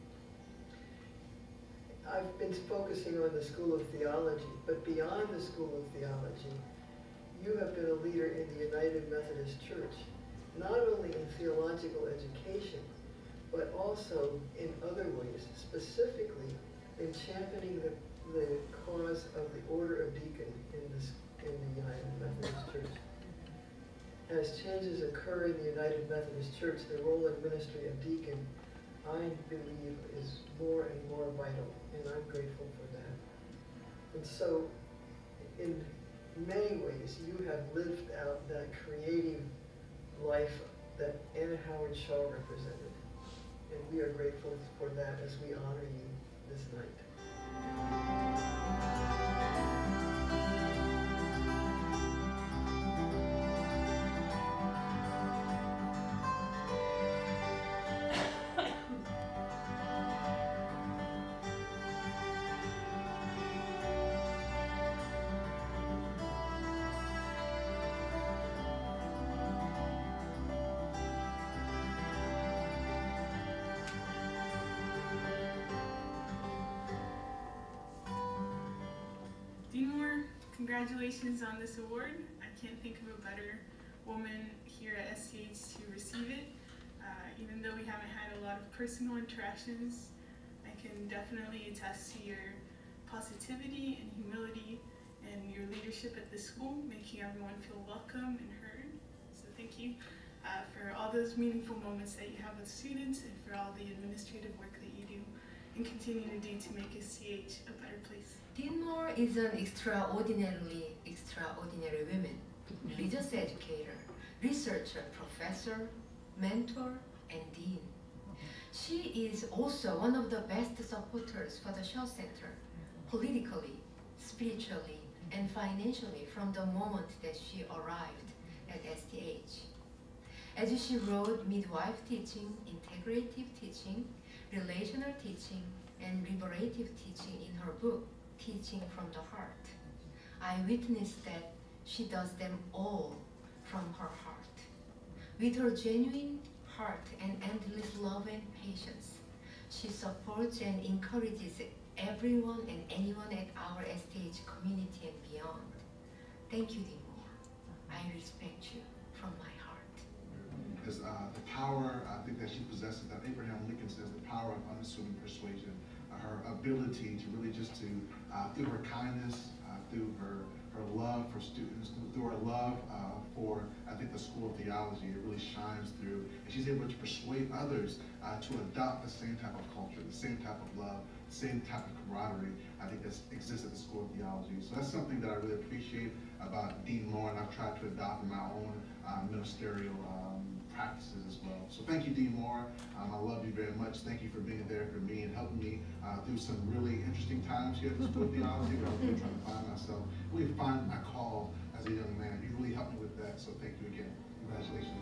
S17: I've been focusing on the School of Theology, but beyond the School of Theology, you have been a leader in the United Methodist Church, not only in theological education, but also in other ways, specifically in championing the, the cause of the Order of Deacon in, this, in the United Methodist Church. As changes occur in the United Methodist Church, the role and ministry of deacon, I believe, is more and more vital, and I'm grateful for that. And so, in many ways, you have lived out that creative life that Anna Howard Shaw represented. And we are grateful for that as we honor you this night.
S18: Congratulations on this award. I can't think of a better woman here at S C H to receive it. Uh, even though we haven't had a lot of personal interactions, can definitely attest to your positivity and humility and your leadership at the school, making everyone feel welcome and heard. So thank you uh, for all those meaningful moments that you have with students and for all the administrative work that you do and continue to do to make S T H a better place.
S1: Dean Moore is an extraordinarily extraordinary woman, religious educator, researcher, professor, mentor, and dean. She is also one of the best supporters for the Shaw Center, politically, spiritually, and financially from the moment that she arrived at S T H. As she wrote midwife teaching, integrative teaching, relational teaching, and liberative teaching in her book, Teaching from the Heart, I witnessed that she does them all from her heart. With her genuine heart and endless love and patience, she supports and encourages everyone and anyone at our S T H community and beyond. Thank you, Dean Moore. I respect you from my heart.
S19: Because uh, the power, I think that she possesses, that Abraham Lincoln says, the power of unassuming persuasion, uh, her ability to really just to, uh, through her kindness, uh, through her her love for students, through her love uh, for, I think, the School of Theology, it really shines through. And she's able to persuade others uh, to adopt the same type of culture, the same type of love, the same type of camaraderie, I think, that exists at the School of Theology. So that's something that I really appreciate about Dean Moore, and I've tried to adopt in my own uh, ministerial um, practices as well. So thank you, Dean Moore. Um, I love you very much. Thank you for being there for me and helping me uh, through some really interesting times here at the School of Theology, where I was really trying to find myself, really find my call as a young man. You really helped me with that, so thank you again. Congratulations.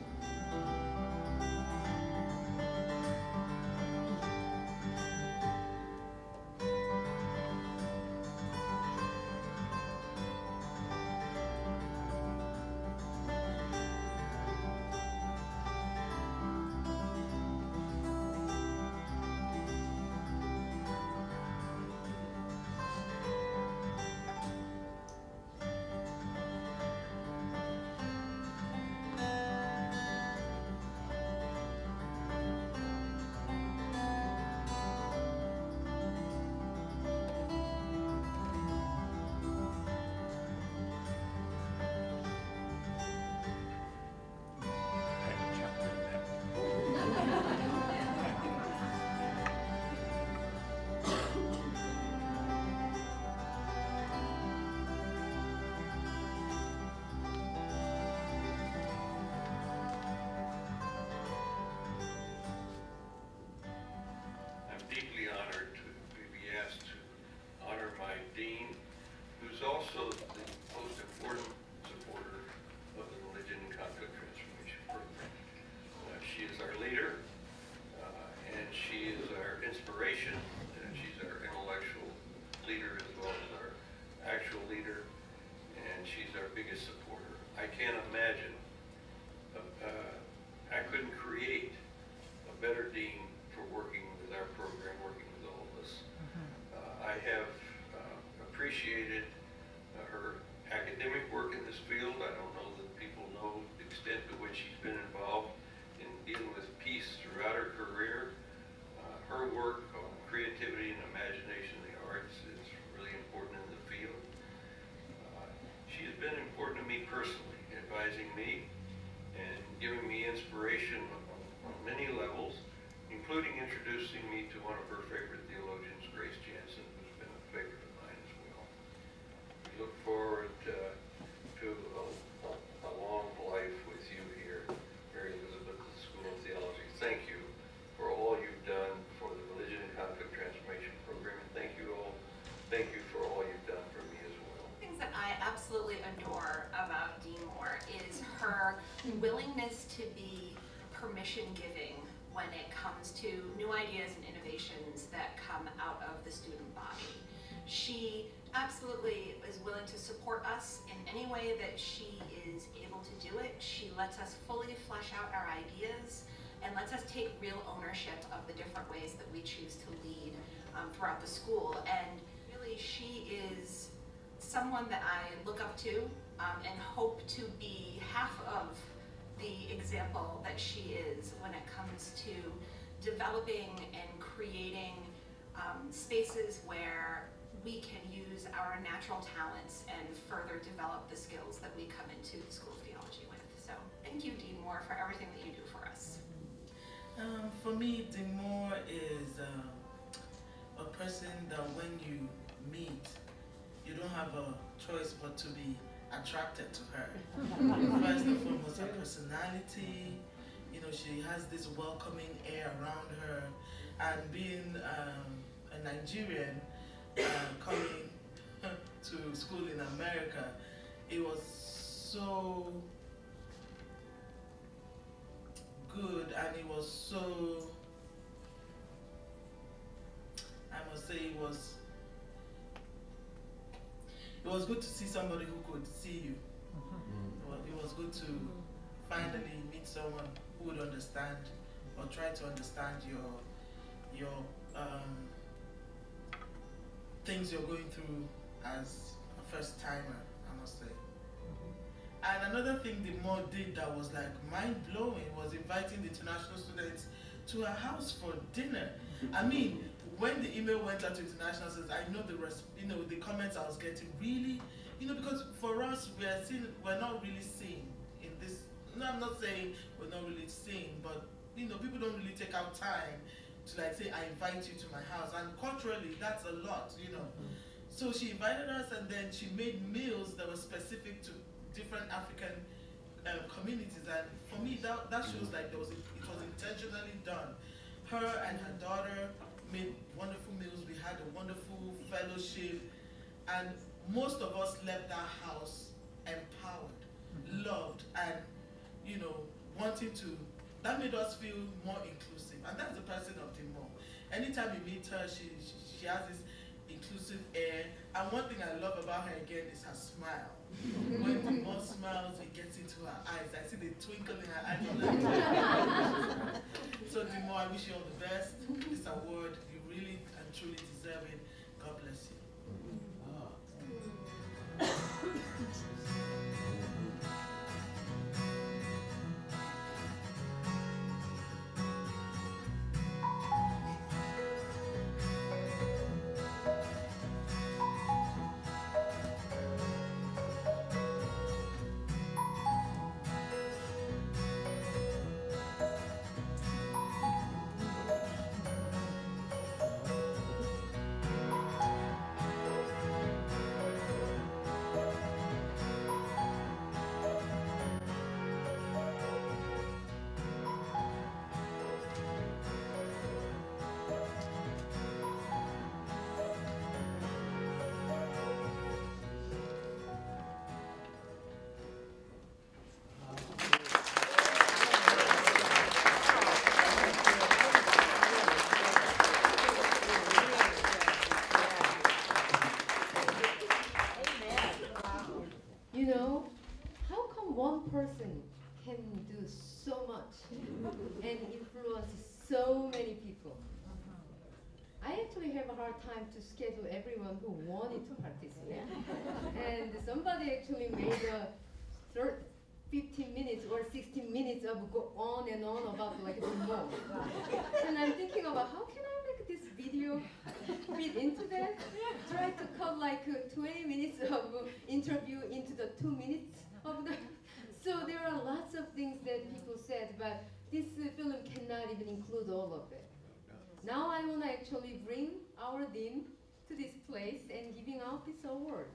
S20: Deeply honored to be asked to honor my dean, who's also the most important supporter of the Religion and Conflict Transformation Program. Uh, she is our leader, uh, and she is our inspiration, and she's our intellectual leader as well as our actual leader, and she's our biggest supporter. I can't imagine, uh, uh, I couldn't create a better dean for working with our program, working with all of us. Uh, I have uh, appreciated uh, her academic work in this field. I don't know that people know the extent to which she's been involved in dealing with peace throughout her career. Uh, her work on creativity and imagination in the arts is really important in the field. Uh, she has been important to me personally, advising me and giving me inspiration on, on many levels, including introducing me to one of her favorite theologians, Grace Jansen, who's been a favorite of mine as well. We look forward uh, to a, a long life with you here, Mary Elizabeth, at the School of Theology. Thank you for all you've done for the Religion and Conflict Transformation Program, and thank you all, thank you for all you've done for me as well.
S21: Things that I absolutely adore about Dean Moore is her willingness to be permission-giving when it comes to new ideas and innovations that come out of the student body. She absolutely is willing to support us in any way that she is able to do it. She lets us fully flesh out our ideas and lets us take real ownership of the different ways that we choose to lead um, throughout the school. And really, she is someone that I look up to um, and hope to be half of the example that she is when it comes to developing and creating um, spaces where we can use our natural talents and further develop the skills that we come into the School of Theology with. So thank you, Dean Moore, for everything that you do for us.
S2: Um, for me, Dean Moore is um, a person that when you meet, you don't have a choice but to be attracted to her. First and foremost, her personality, you know, she has this welcoming air around her, and being um, a Nigerian uh, coming to school in America, it was so good, and it was so, I must say it was it was good to see somebody who could see you. It was, it was good to finally meet someone who would understand or try to understand your your um, things you're going through as a first timer, I must say. And another thing the Moore did that was like mind-blowing was inviting the international students to her house for dinner. I mean, when the email went out to international students, I know the res you know the comments I was getting really, you know, because for us we're seeing we're not really seeing in this. No, I'm not saying we're not really seeing, but you know, people don't really take out time to like say, I invite you to my house, and culturally that's a lot, you know. Mm-hmm. So she invited us, and then she made meals that were specific to different African um, communities, and for me that that shows like there was a, it was intentionally done. Her and her daughter made wonderful meals. We had a wonderful fellowship, and most of us left that house empowered, loved, and you know, wanting to. That made us feel more inclusive, and that's the person of Dean Moore. Anytime you meet her, she, she she has this inclusive air, and one thing I love about her again is her smile. When Dean Moore smiles, it gets into her eyes. I see the twinkle in her eyes. So Dean Moore, I wish you all the best. This award, you really and truly deserve it. God bless you.
S1: You know, how come one person can do so much and influence so many people? I actually have a hard time to schedule everyone who wanted to participate. And somebody actually made a fifteen minutes or sixteen minutes of go on and on about like the more. And I'm thinking about how can I make this video fit into that? Try to cut like uh, twenty minutes of uh, interview into the two minutes of the. So there are lots of things that people said, but this uh, film cannot even include all of it. Now I want to actually bring our dean to this place and giving out this award.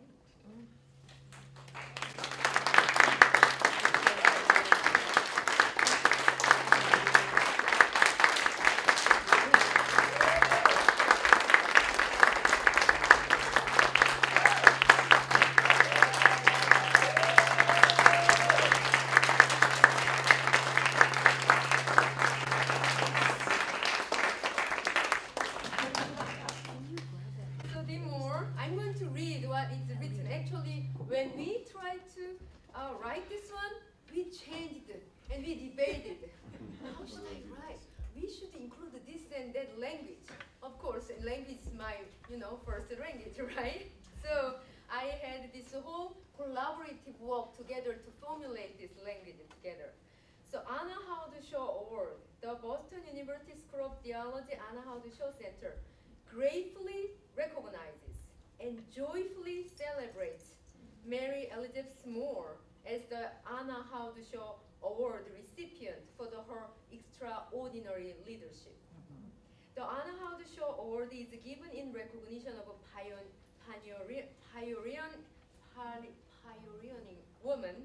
S1: When we tried to uh, write this one, we changed it and we debated. How should I write? We should include this and that language. Of course, language is my, you know, first language, right? So I had this whole collaborative work together to formulate this language together. So Anna Howard Shaw Award, the Boston University School of Theology Anna Howard Shaw Center gratefully recognizes and joyfully celebrates Mary Elizabeth Moore as the Anna Howard Shaw Award recipient for the, her extraordinary leadership. The Anna Howard Shaw Award is given in recognition of a pioneer, pioneer, pioneer, pioneering woman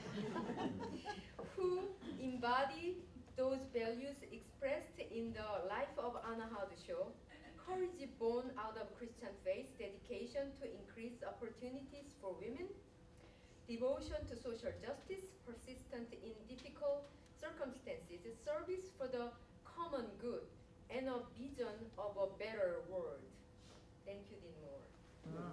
S1: who embody those values expressed in the life of Anna Howard Shaw: courage born out of Christian faith, dedication to increase opportunities for women, devotion to social justice, persistent in difficult circumstances, service for the common good, and a vision of a better world. Thank you, Dean Moore.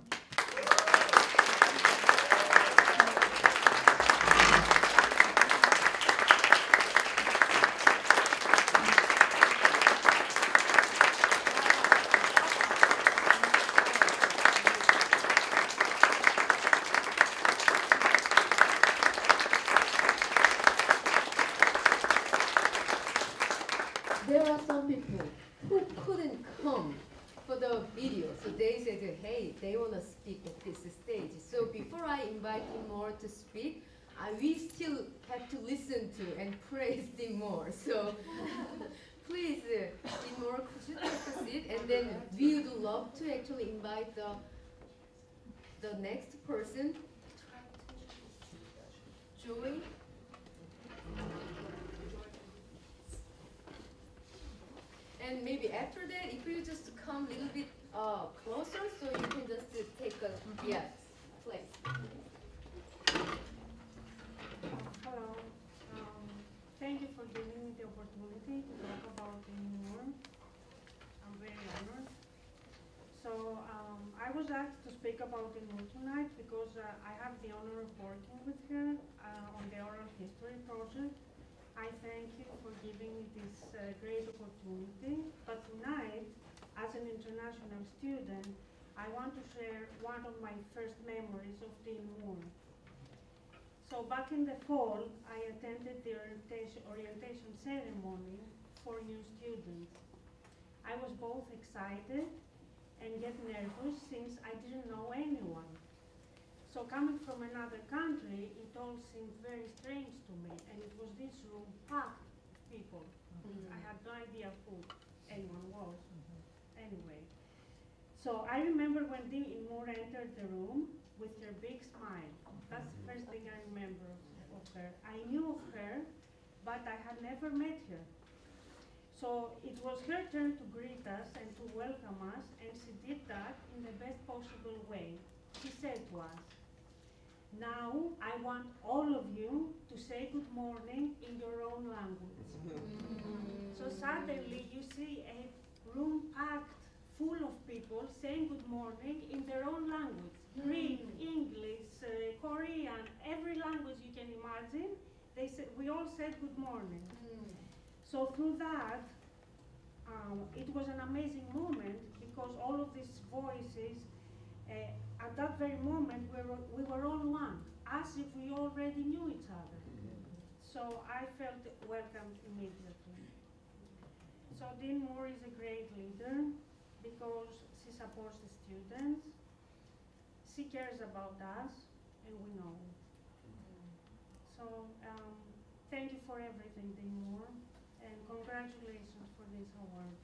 S1: There are some people who couldn't come for the video, so they said, hey, they want to speak at this stage. So before I invite him more to speak, I, we still have to listen to and praise him more. So please, uh, Dean Moore, could you take a seat? And then we would love to actually invite the, the next person, Joey. And maybe after that, if you just come a little bit uh, closer, so you can just uh, take a yeah, place.
S5: Hello. Um, thank you for giving me the opportunity to talk about Dean Moore. I'm very honored. So um, I was asked to speak about Dean Moore tonight because uh, I have the honor of working with her uh, on the oral history project. I thank you for giving me this uh, great opportunity. But tonight, as an international student, I want to share one of my first memories of Dean Moore. So back in the fall, I attended the orientation, orientation ceremony for new students. I was both excited and yet nervous since I didn't know anyone. So coming from another country, it all seemed very strange to me, and it was this room packed with people. Mm-hmm. I had no idea who anyone was. Mm-hmm. Anyway, so I remember when Dean Moore entered the room with her big smile. That's the first thing I remember of, of her. I knew of her, but I had never met her. So it was her turn to greet us and to welcome us, and she did that in the best possible way. She said to us, "Now I want all of you to say good morning in your own language." Mm-hmm. So suddenly you see a room packed full of people saying good morning in their own language. Mm-hmm. Greek, English, uh, Korean, every language you can imagine. They said, we all said good morning. Mm-hmm. So through that, um, it was an amazing moment because all of these voices, uh, at that very moment, we were, we were all one, as if we already knew each other. So I felt welcomed immediately. So Dean Moore is a great leader because she supports the students, she cares about us, and we know. So um, thank you for everything, Dean Moore, and congratulations for this award.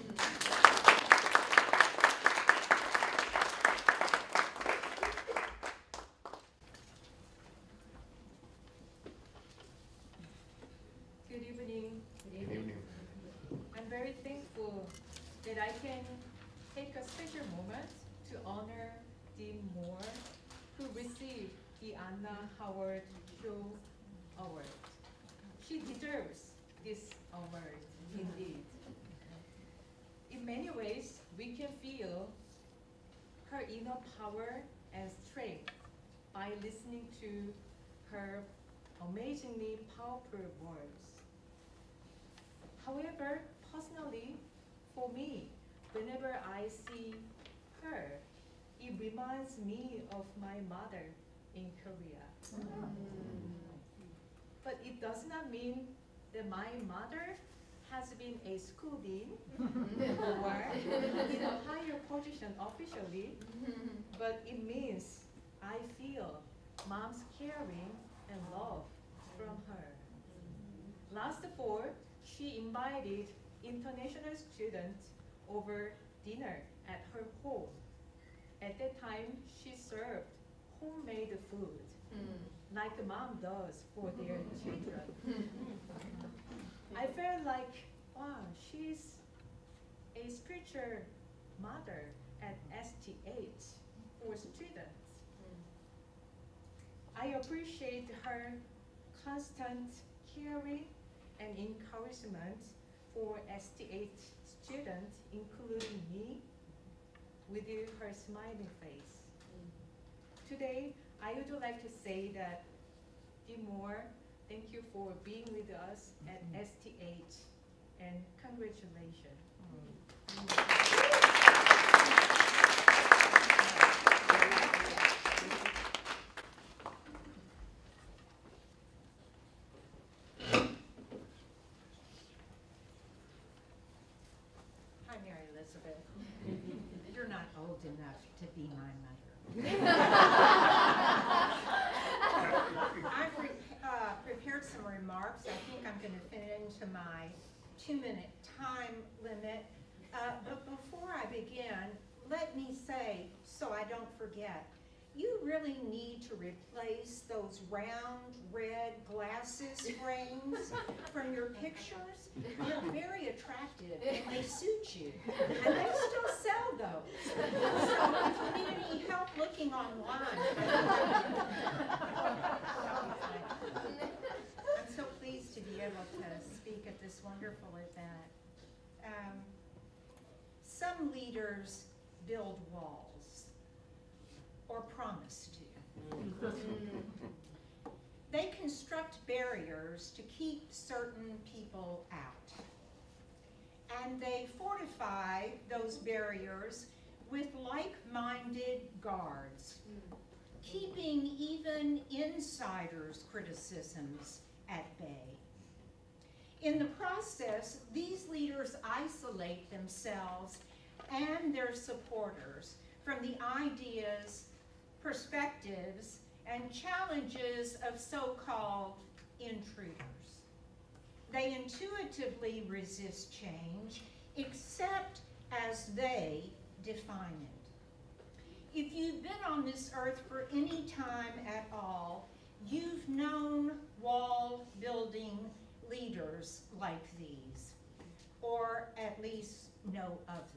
S22: Good evening.
S1: Good evening.
S22: I'm very thankful that I can take a special moment to honor Dean Moore, who received the Anna Howard Shaw Award. She deserves this award, indeed. In many ways, we can feel her inner power and strength by listening to her amazingly powerful words. However, personally, for me, whenever I see her, it reminds me of my mother in Korea. Mm. But it does not mean that my mother has been a school dean or in a higher position officially, but it means I feel mom's caring and love from her. Last fall, she invited international students over dinner at her home. At that time, she served homemade food, mm. like mom does for their children. I felt like, wow, she's a spiritual mother at S T H for students. Mm. I appreciate her constant caring and encouragement for S T H students, including me, with her smiling face. Mm. Today, I would like to say that Dean Moore, thank you for being with us at S T H, and congratulations. Mm.
S4: Hi, Mary Elizabeth. You're not old enough to be my mother. I pre uh, prepared some remarks. I think I'm going to fit into my two-minute time limit. Uh, but before I begin, let me say, so I don't forget, you really need to replace those round red glasses frames from your pictures. They're very attractive and they suit you. And they still sell those. So if you need any help looking online, I'm so pleased to be able to speak at this wonderful event. Um, some leaders build walls, or promise to. They construct barriers to keep certain people out. And they fortify those barriers with like-minded guards, keeping even insiders' criticisms at bay. In the process, these leaders isolate themselves and their supporters from the ideas, perspectives, and challenges of so-called intruders. They intuitively resist change, except as they define it. If you've been on this earth for any time at all, you've known wall-building leaders like these, or at least know of them.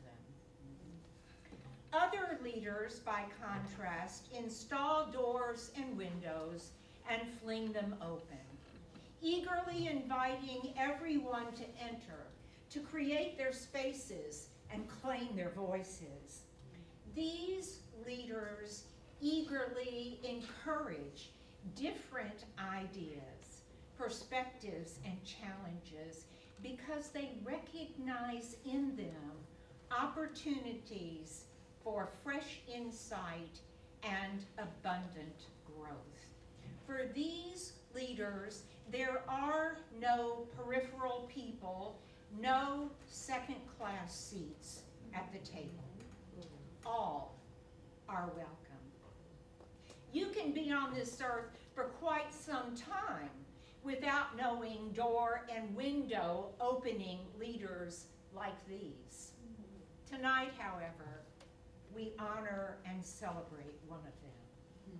S4: Other leaders, by contrast, install doors and windows and fling them open, eagerly inviting everyone to enter, to create their spaces and claim their voices. These leaders eagerly encourage different ideas, perspectives, and challenges because they recognize in them opportunities for fresh insight and abundant growth. For these leaders, there are no peripheral people, no second-class seats at the table. All are welcome. You can be on this earth for quite some time without knowing door and window opening leaders like these. Tonight, however, we honor and celebrate one of them.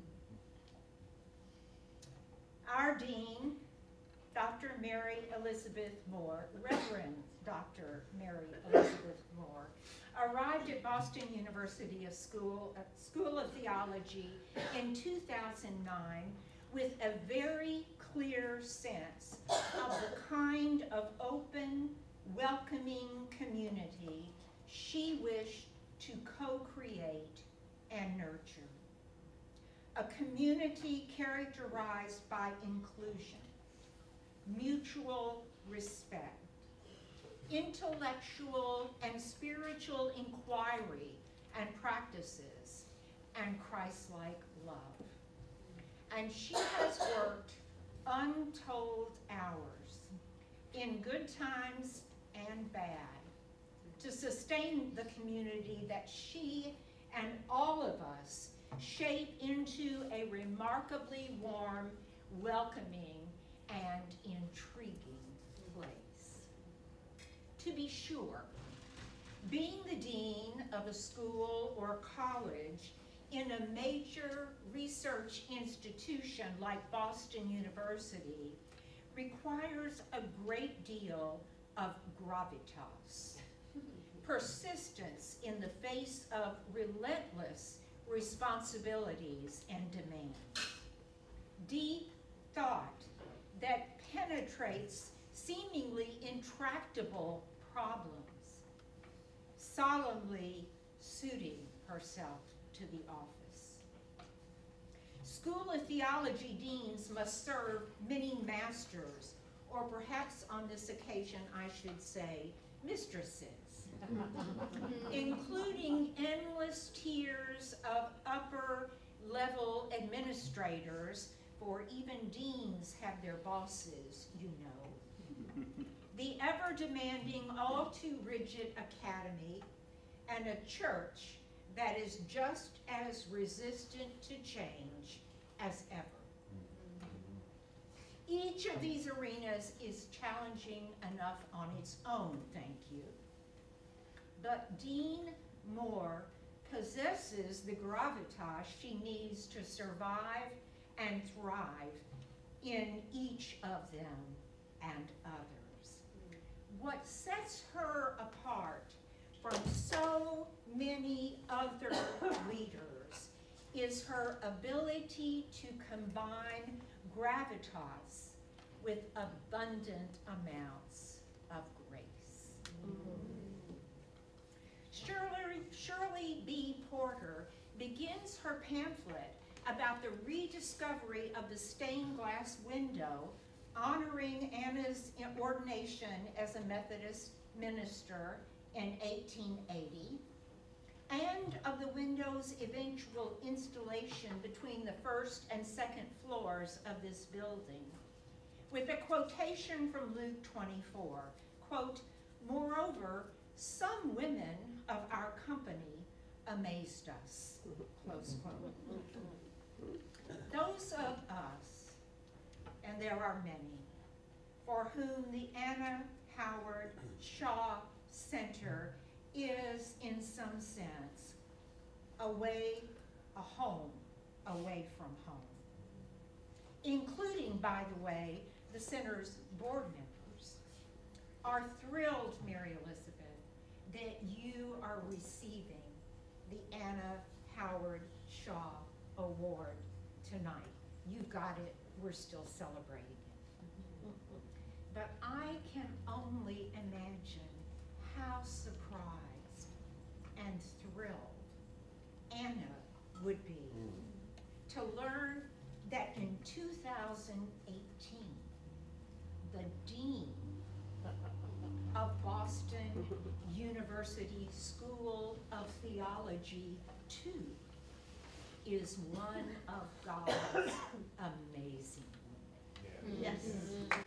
S4: Our Dean, Doctor Mary Elizabeth Moore, Reverend Doctor Mary Elizabeth Moore, arrived at Boston University School, uh, School of Theology in two thousand nine with a very clear sense of the kind of open, welcoming community she wished to co-create and nurture. A community characterized by inclusion, mutual respect, intellectual and spiritual inquiry and practices, and Christ-like love. And she has worked untold hours in good times and bad, to sustain the community that she and all of us shape into a remarkably warm, welcoming, and intriguing place. To be sure, being the dean of a school or college in a major research institution like Boston University requires a great deal of gravitas, persistence in the face of relentless responsibilities and demands, deep thought that penetrates seemingly intractable problems, solemnly suiting herself to the office. School of Theology deans must serve many masters, or perhaps on this occasion I should say mistresses, including endless tiers of upper level administrators, for even deans have their bosses, you know. The ever-demanding, all too rigid academy, and a church that is just as resistant to change as ever. Each of these arenas is challenging enough on its own, thank you. But Dean Moore possesses the gravitas she needs to survive and thrive in each of them and others. What sets her apart from so many other leaders is her ability to combine gravitas with abundant amounts of grace. Mm-hmm. Shirley, Shirley B. Porter begins her pamphlet about the rediscovery of the stained glass window, honoring Anna's ordination as a Methodist minister in eighteen eighty, and of the window's eventual installation between the first and second floors of this building, with a quotation from Luke twenty-four, quote, "Moreover, some women of our company amazed us," close quote. Those of us, and there are many, for whom the Anna Howard Shaw Center is, in some sense, a way, a home away from home, including, by the way, the center's board members, are thrilled, Mary Elizabeth, that you are receiving the Anna Howard Shaw Award tonight. You got it, we're still celebrating it. But I can only imagine how surprised and thrilled Anna would be to learn that in two thousand eighteen, the Dean of Boston University School of Theology, too, is one of God's amazing women. Yes. Mm-hmm.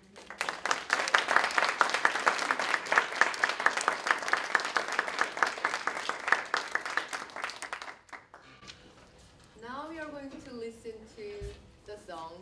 S1: Now we are going to listen to the song.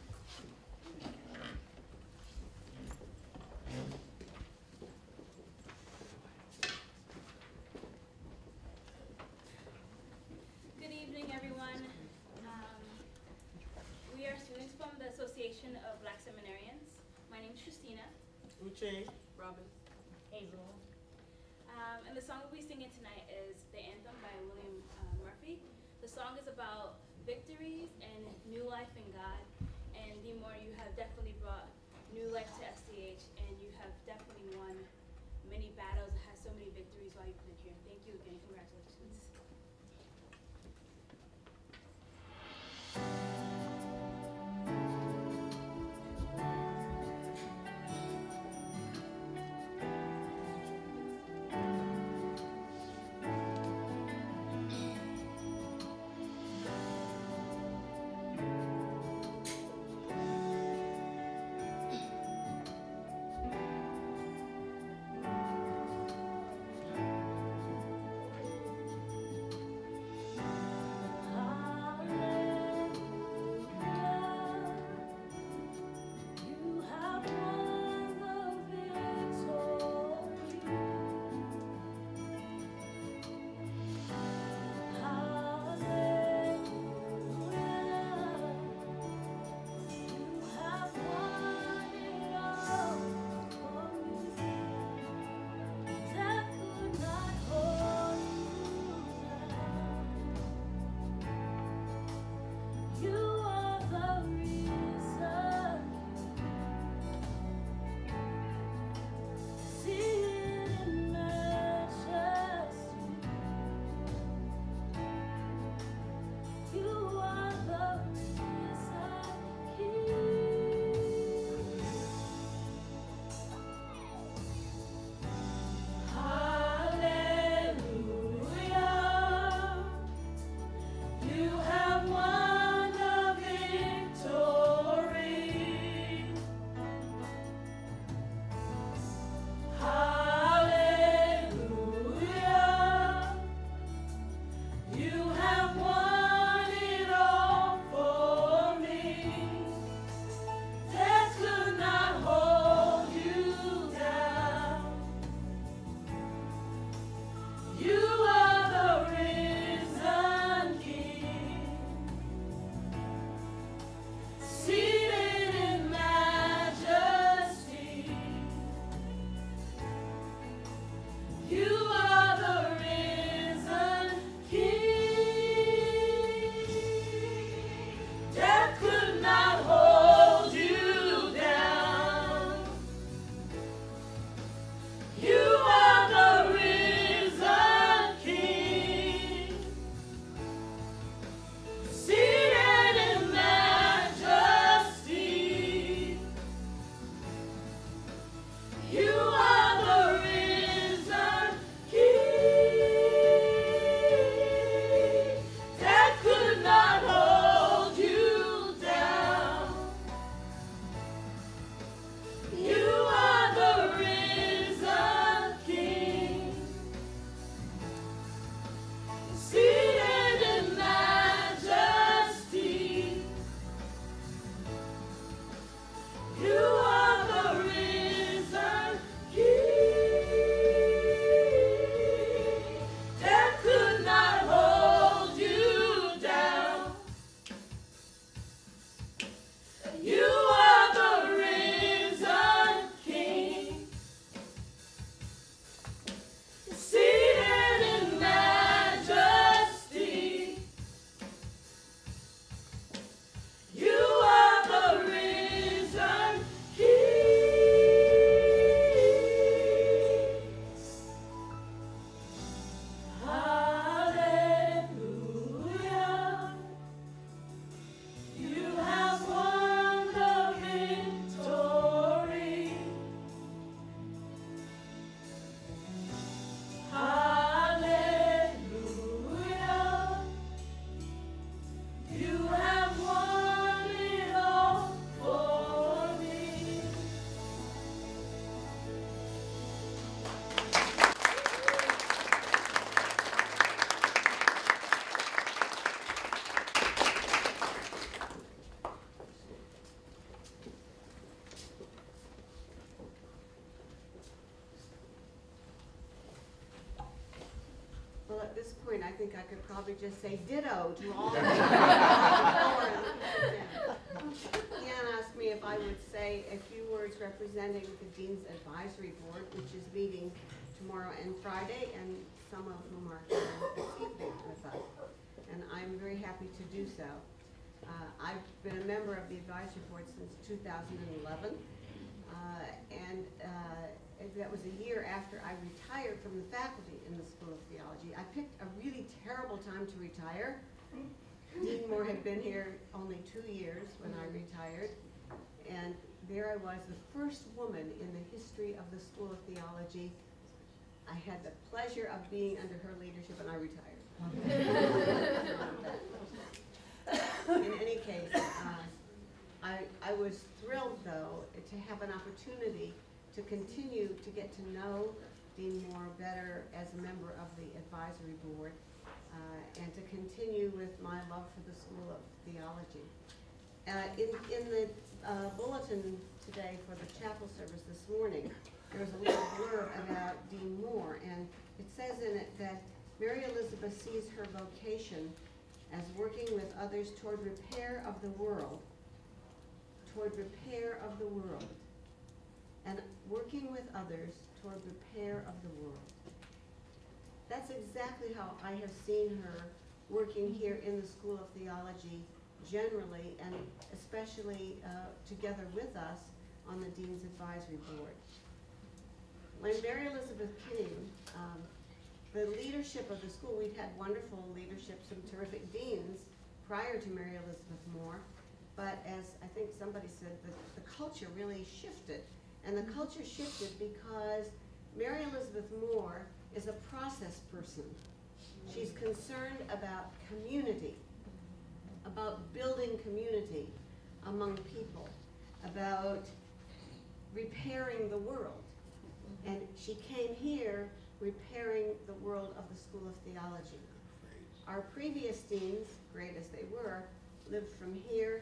S3: Good evening, everyone. Um, we are students from the Association of Black Seminarians. My name is Christina.
S2: Uche.
S3: Robin. Hazel. Um, and the song we'll be singing tonight is The Anthem by William uh, Murphy. The song is about victories and new life in God. And D. Moore, you have definitely brought new life to S D H, and you have definitely won many battles and had so many victories while you've been here. Thank you again. Congratulations.
S6: Thank this point, I think I could probably just say ditto to all of you. Ian asked me if I would say a few words representing the Dean's Advisory Board, which is meeting tomorrow and Friday, and some of whom are here this evening with us. And I'm very happy to do so. Uh, I've been a member of the Advisory Board since two thousand eleven, uh, and uh, that was a year after I retired from the faculty in the School of Theology. I picked a really terrible time to retire. Dean Moore had been here only two years when I retired, and there I was, the first woman in the history of the School of Theology. I had the pleasure of being under her leadership, and I retired. In any case, uh, I, I was thrilled, though, to have an opportunity to continue to get to know Dean Moore better as a member of the advisory board, uh, and to continue with my love for the School of Theology. Uh, in, in the uh, bulletin today for the chapel service this morning, there was a little blurb about Dean Moore, and it says in it that Mary Elizabeth sees her vocation as working with others toward repair of the world, toward repair of the world, and working with others toward repair of the world. That's exactly how I have seen her working here in the School of Theology generally, and especially uh, together with us on the Dean's Advisory Board. When Mary Elizabeth came, um, the leadership of the school, we'd had wonderful leadership, some terrific deans prior to Mary Elizabeth Moore, but as I think somebody said, the, the culture really shifted. And the culture shifted because Mary Elizabeth Moore is a process person. She's concerned about community, about building community among people, about repairing the world. And she came here repairing the world of the School of Theology. Our previous deans, great as they were, lived from here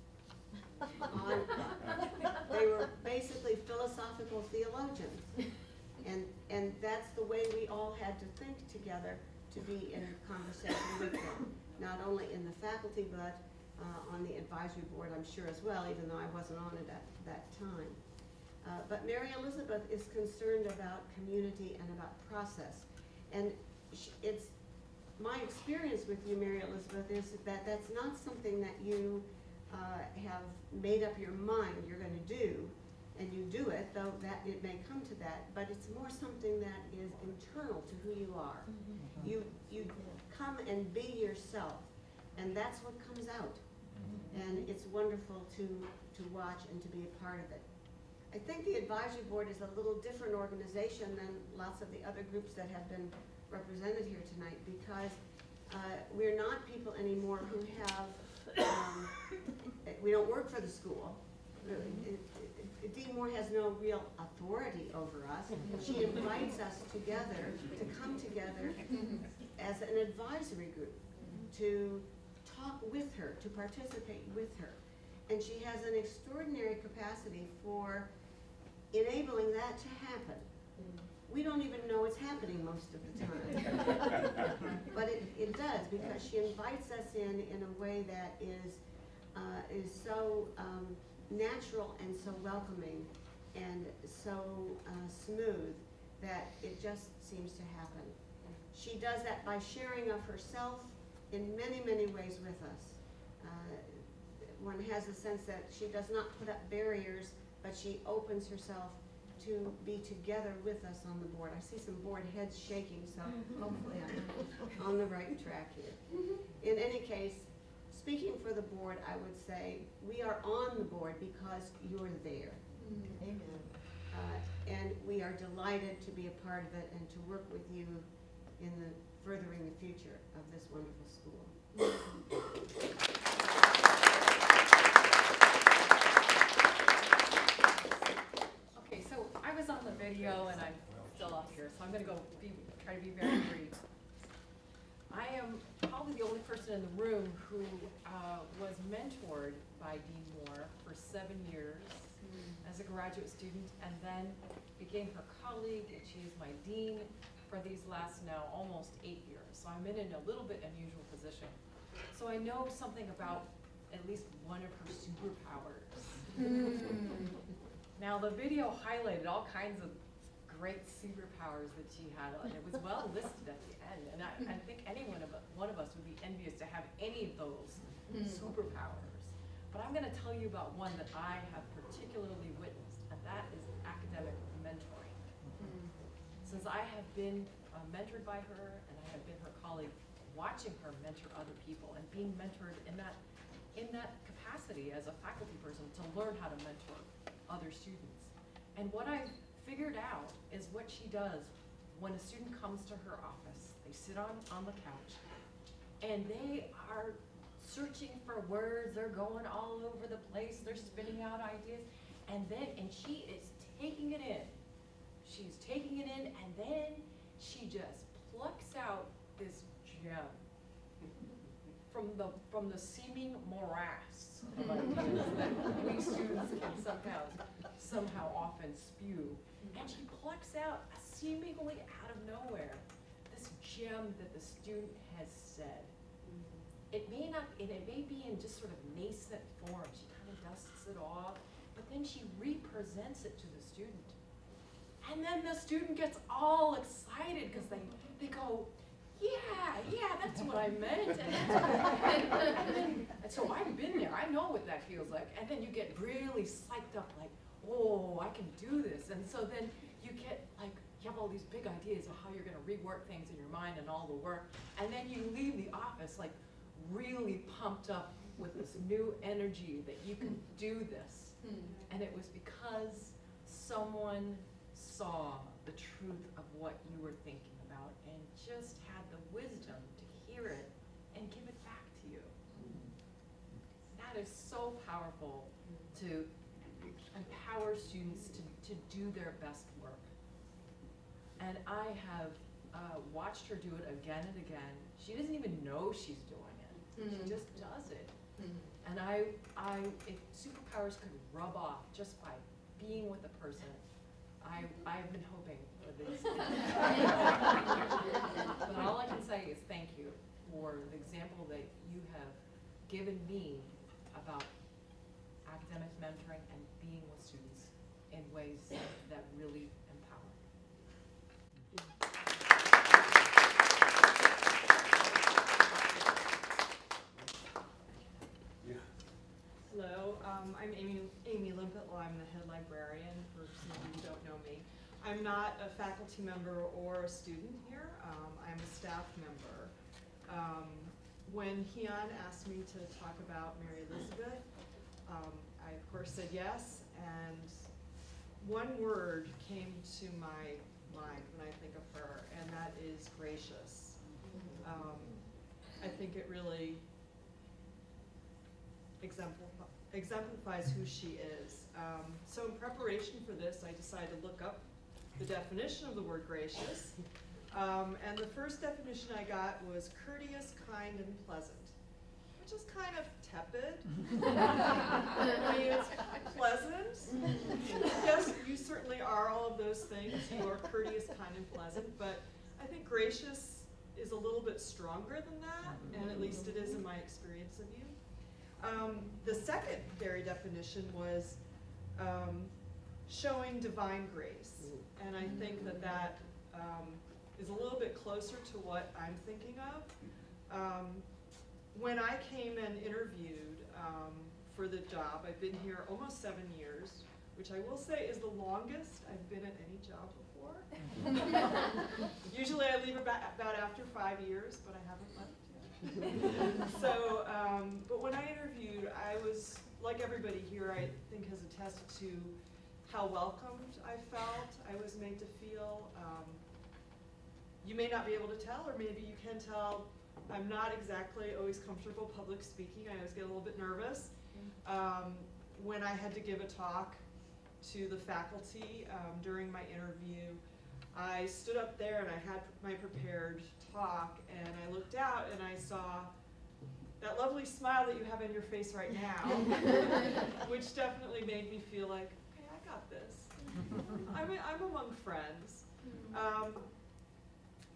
S6: on. They were basically philosophical theologians. And, and that's the way we all had to think together to be in conversation with them, not only in the faculty, but uh, on the advisory board, I'm sure, as well, even though I wasn't on it at that time. Uh, but Mary Elizabeth is concerned about community and about process. And sh it's my experience with you, Mary Elizabeth, is that that's not something that you uh, have made up your mind you're going to do, and you do it, though that it may come to that, but it's more something that is internal to who you are. Mm-hmm. You, you come and be yourself, and that's what comes out. Mm-hmm. And it's wonderful to, to watch and to be a part of it. I think the advisory board is a little different organization than lots of the other groups that have been represented here tonight, because uh, we're not people anymore who have, um, we don't work for the school. It, it, it, Dean Moore has no real authority over us. She invites us together to come together as an advisory group, to talk with her, to participate with her. And she has an extraordinary capacity for enabling that to happen. We don't even know it's happening most of the time. But it, it does, because she invites us in in a way that is, uh, is so um, natural and so welcoming and so uh, smooth that it just seems to happen. She does that by sharing of herself in many, many ways with us. Uh, one has a sense that she does not put up barriers, but she opens herself to be together with us on the board. I see some board heads shaking, so hopefully I'm on the right track here. In any case, speaking for the board, I would say we are on the board because you're there. Amen. Uh, and we are delighted to be a part of it and to work with you in the furthering the future of this wonderful school.
S7: Okay, so I was on the video and I'm still up here, so I'm going to go be, try to be very brief. I am probably the only person in the room who uh, was mentored by Dean Moore for seven years mm. as a graduate student, and then became her colleague, and she is my dean for these last now almost eight years. So I'm in a little bit unusual position. So I know something about at least one of her superpowers. Now the video highlighted all kinds of great superpowers that she had, and it was well listed at the end. And I, I think any one of, one of us would be envious to have any of those superpowers. But I'm going to tell you about one that I have particularly witnessed, and that is academic mentoring. Since I have been uh, mentored by her, and I have been her colleague, watching her mentor other people and being mentored in that, in that capacity as a faculty person to learn how to mentor other students. And what I've figured out is what she does when a student comes to her office. They sit on, on the couch, and they are searching for words, they're going all over the place, they're spinning out ideas, and then, and she is taking it in. She's taking it in, and then she just plucks out this gem from the, from the seeming morass of ideas that we students can somehow, somehow often spew. And she plucks out, seemingly out of nowhere, this gem that the student has said. It may not, and it may be in just sort of nascent form. She kind of dusts it off, but then she represents it to the student. And then the student gets all excited because they, they go, yeah, yeah, that's what I meant. And, and, and, then, and so I've been there. I know what that feels like. And then you get really psyched up, like, oh, I can do this. And so then you get like, you have all these big ideas of how you're going to rework things in your mind and all the work. And then you leave the office like really pumped up with this new energy that you can do this. And it was because someone saw the truth of what you were thinking about and just had the wisdom to hear it and give it back to you. That is so powerful to empower students to, to do their best work. And I have uh, watched her do it again and again. She doesn't even know she's doing it. Mm-hmm. She just does it. Mm-hmm. And I, I, if superpowers could rub off just by being with a person, I, I've been hoping for this. But all I can say is thank you for the example that you have given me about academic mentoring and being with students in ways that really empower.
S8: Hello, um, I'm Amy, Amy Limpetl. I'm the head librarian, for some of you who don't know me. I'm not a faculty member or a student here. Um, I'm a staff member. Um, when Hyun asked me to talk about Mary Elizabeth, um, I of course said yes, and one word came to my mind when I think of her, and that is gracious. Um, I think it really exemplif exemplifies who she is. Um, so in preparation for this, I decided to look up the definition of the word gracious. Um, and the first definition I got was courteous, kind, and pleasant, which is kind of tepid. I mean, it's pleasant. Yes, you certainly are all of those things. You are courteous, kind, and pleasant, but I think gracious is a little bit stronger than that, and at least it is in my experience of you. Um, the secondary definition was um, showing divine grace, and I think that that um, is a little bit closer to what I'm thinking of. Um, when I came and interviewed um, for the job, I've been here almost seven years, which I will say is the longest I've been at any job before. Usually I leave about, about after five years, but I haven't left. So, um, but when I interviewed, I was, like everybody here, I think has attested to how welcomed I felt, I was made to feel. Um, you may not be able to tell, or maybe you can tell, I'm not exactly always comfortable public speaking. I always get a little bit nervous. Um, when I had to give a talk to the faculty um, during my interview, I stood up there and I had my prepared talk, and I looked out and I saw that lovely smile that you have in your face right now, which definitely made me feel like, okay, I got this. I'm, I'm among friends. Um,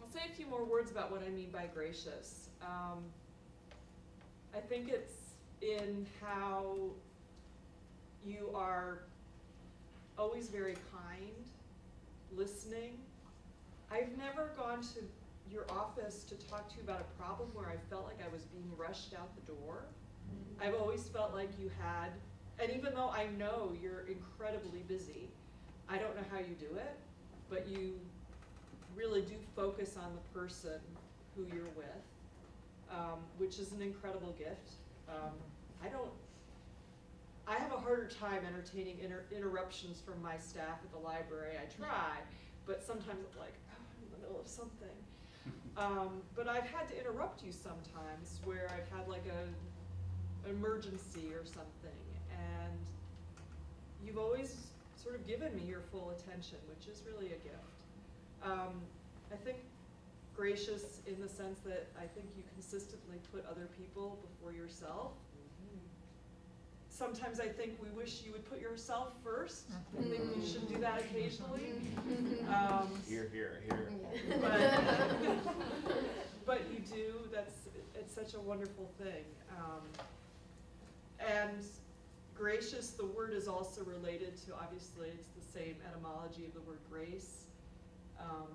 S8: I'll say a few more words about what I mean by gracious. Um, I think it's in how you are always very kind, listening. I've never gone to your office to talk to you about a problem where I felt like I was being rushed out the door. I've always felt like you had, and even though I know you're incredibly busy, I don't know how you do it, but you really do focus on the person who you're with, um, which is an incredible gift. Um, I don't, I have a harder time entertaining inter interruptions from my staff at the library. I try, but sometimes I'm like, oh, I'm in the middle of something. Um, but I've had to interrupt you sometimes where I've had like a emergency or something, and you've always sort of given me your full attention, which is really a gift. Um, I think gracious in the sense that I think you consistently put other people before yourself. Sometimes I think we wish you would put yourself first. I think you should do that occasionally. Um,
S9: here, here, here.
S8: But, but you do, that's, it's such a wonderful thing. Um, and gracious, the word is also related to, obviously, it's the same etymology of the word grace, um,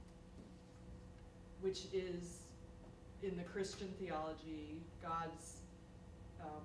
S8: which is, in the Christian theology, God's um,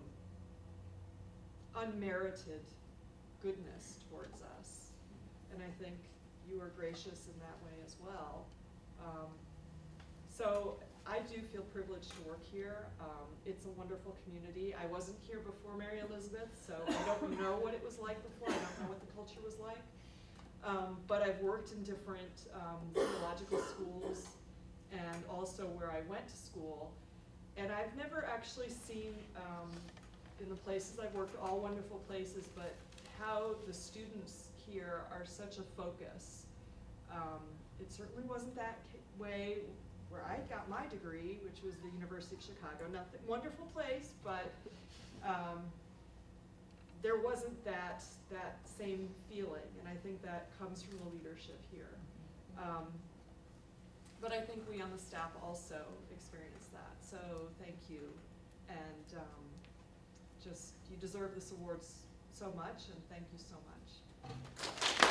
S8: unmerited goodness towards us. And I think you are gracious in that way as well. Um, so I do feel privileged to work here. Um, it's a wonderful community. I wasn't here before Mary Elizabeth, so I don't know what it was like before. I don't know what the culture was like. Um, but I've worked in different um, theological schools and also where I went to school. And I've never actually seen, um, in the places I've worked, all wonderful places, but how the students here are such a focus. Um, it certainly wasn't that way where I got my degree, which was the University of Chicago. Nothing, wonderful place, but um, there wasn't that, that same feeling, and I think that comes from the leadership here. Um, but I think we on the staff also experienced that, so thank you. And um, just, you deserve this award so much, and thank you so much.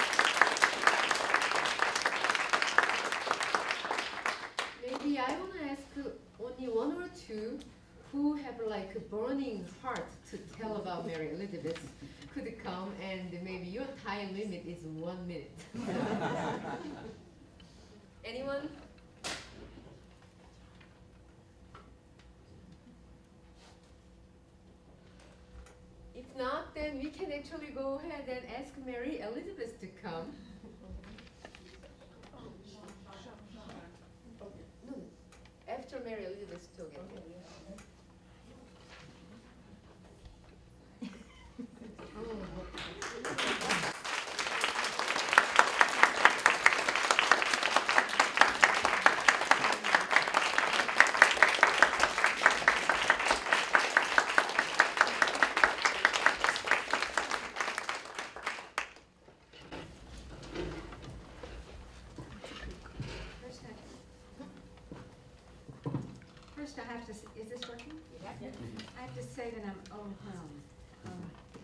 S1: Maybe I want to ask only one or two who have like a burning heart to tell about Mary Elizabeth could come, and maybe your time limit is one minute. Anyone? If not, then we can actually go ahead and ask Mary Elizabeth to come. No, after Mary Elizabeth's talk.
S4: First, I have to, s- is this working? Yeah. I have to say that I'm overwhelmed, um,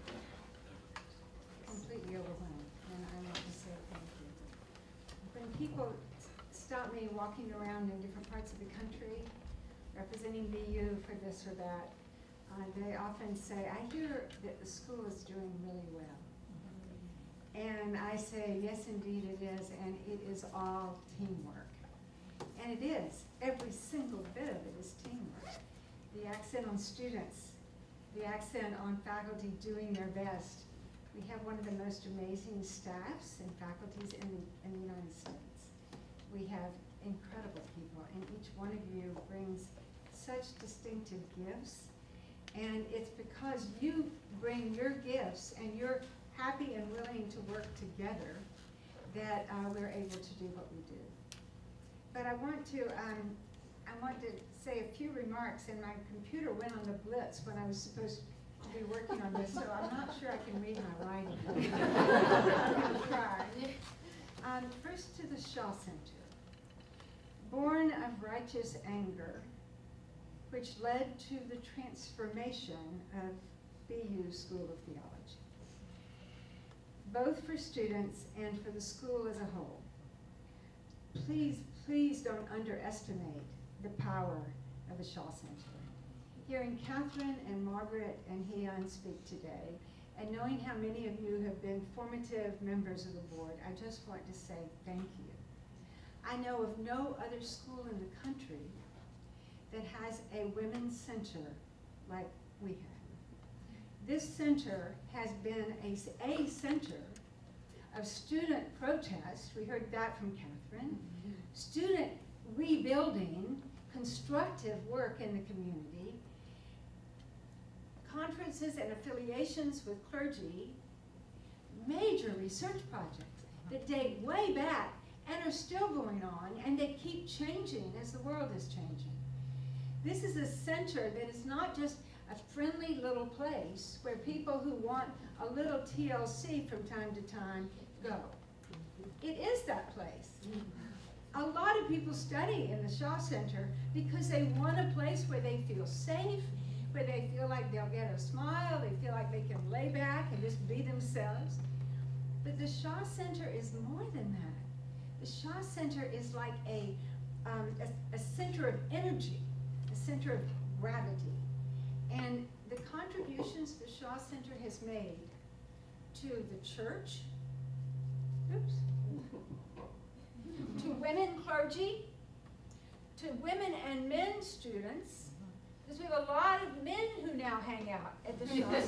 S4: completely overwhelmed, and I want to say thank you. When people s- stop me walking around in different parts of the country, representing B U for this or that, uh, they often say, I hear that the school is doing really well. And I say, yes, indeed it is, and it is all teamwork. And it is. Every single bit of it is teamwork. The accent on students, the accent on faculty doing their best. We have one of the most amazing staffs and faculties in the, in the United States. We have incredible people, and each one of you brings such distinctive gifts. And it's because you bring your gifts and you're happy and willing to work together that uh, we're able to do what we do. But I want to, um, I want to say a few remarks, and my computer went on the blitz when I was supposed to be working on this, so I'm not sure I can read my writing. I'm going to try. Um, first to the Shaw Center.
S9: born of righteous anger, which led to the transformation of B U School of Theology, both for students and for the school as a whole. Please, please don't underestimate the power of the Shaw Center. Hearing Catherine and Margaret and Heon speak today, and knowing how many of you have been formative members of the board, I just want to say thank you. I know of no other school in the country that has a women's center like we have. This center has been a, a center of student protest, we heard that from Catherine, mm-hmm. student rebuilding, constructive work in the community, conferences and affiliations with clergy, major research projects that date way back and are still going on, and they keep changing as the world is changing. This is a center that is not just a friendly little place where people who want a little T L C from time to time go. It is that place. A lot of people study in the Shaw Center because they want a place where they feel safe, where they feel like they'll get a smile, they feel like they can lay back and just be themselves. But the Shaw Center is more than that. The Shaw Center is like a, um, a, a center of energy, a center of gravity. And the contributions the Shaw Center has made to the church, oops, to women clergy, to women and men students, because we have a lot of men who now hang out at the Shaw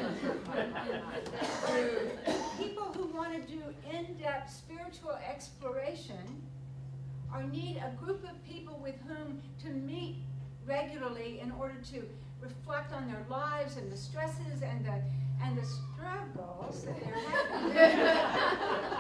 S9: Center. People who want to do in-depth spiritual exploration or need a group of people with whom to meet regularly in order to reflect on their lives and the stresses and the and the struggles that they're having.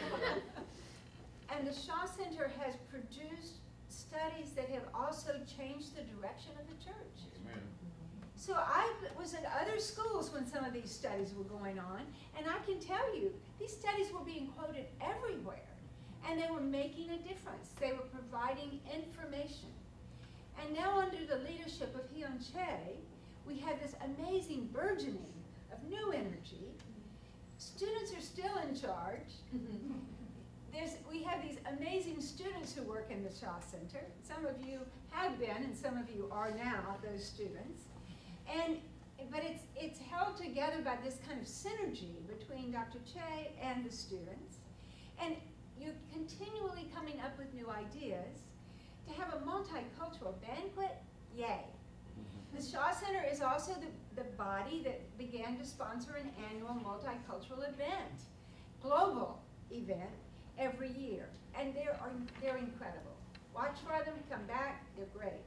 S9: And the Shaw Center has produced studies that have also changed the direction of the church. Amen. So I was at other schools when some of these studies were going on, and I can tell you, these studies were being quoted everywhere, and they were making a difference. They were providing information. And now under the leadership of Heon Che, we have this amazing burgeoning of new energy. Students are still in charge. There's, we have these amazing students who work in the Shaw Center. Some of you have been, and some of you are now those students. And, but it's, it's held together by this kind of synergy between Doctor Che and the students. And you're continually coming up with new ideas. To have a multicultural banquet, yay. The Shaw Center is also the, the body that began to sponsor an annual multicultural event, global event, every year. And they're, they're incredible. Watch for them, come back, they're great.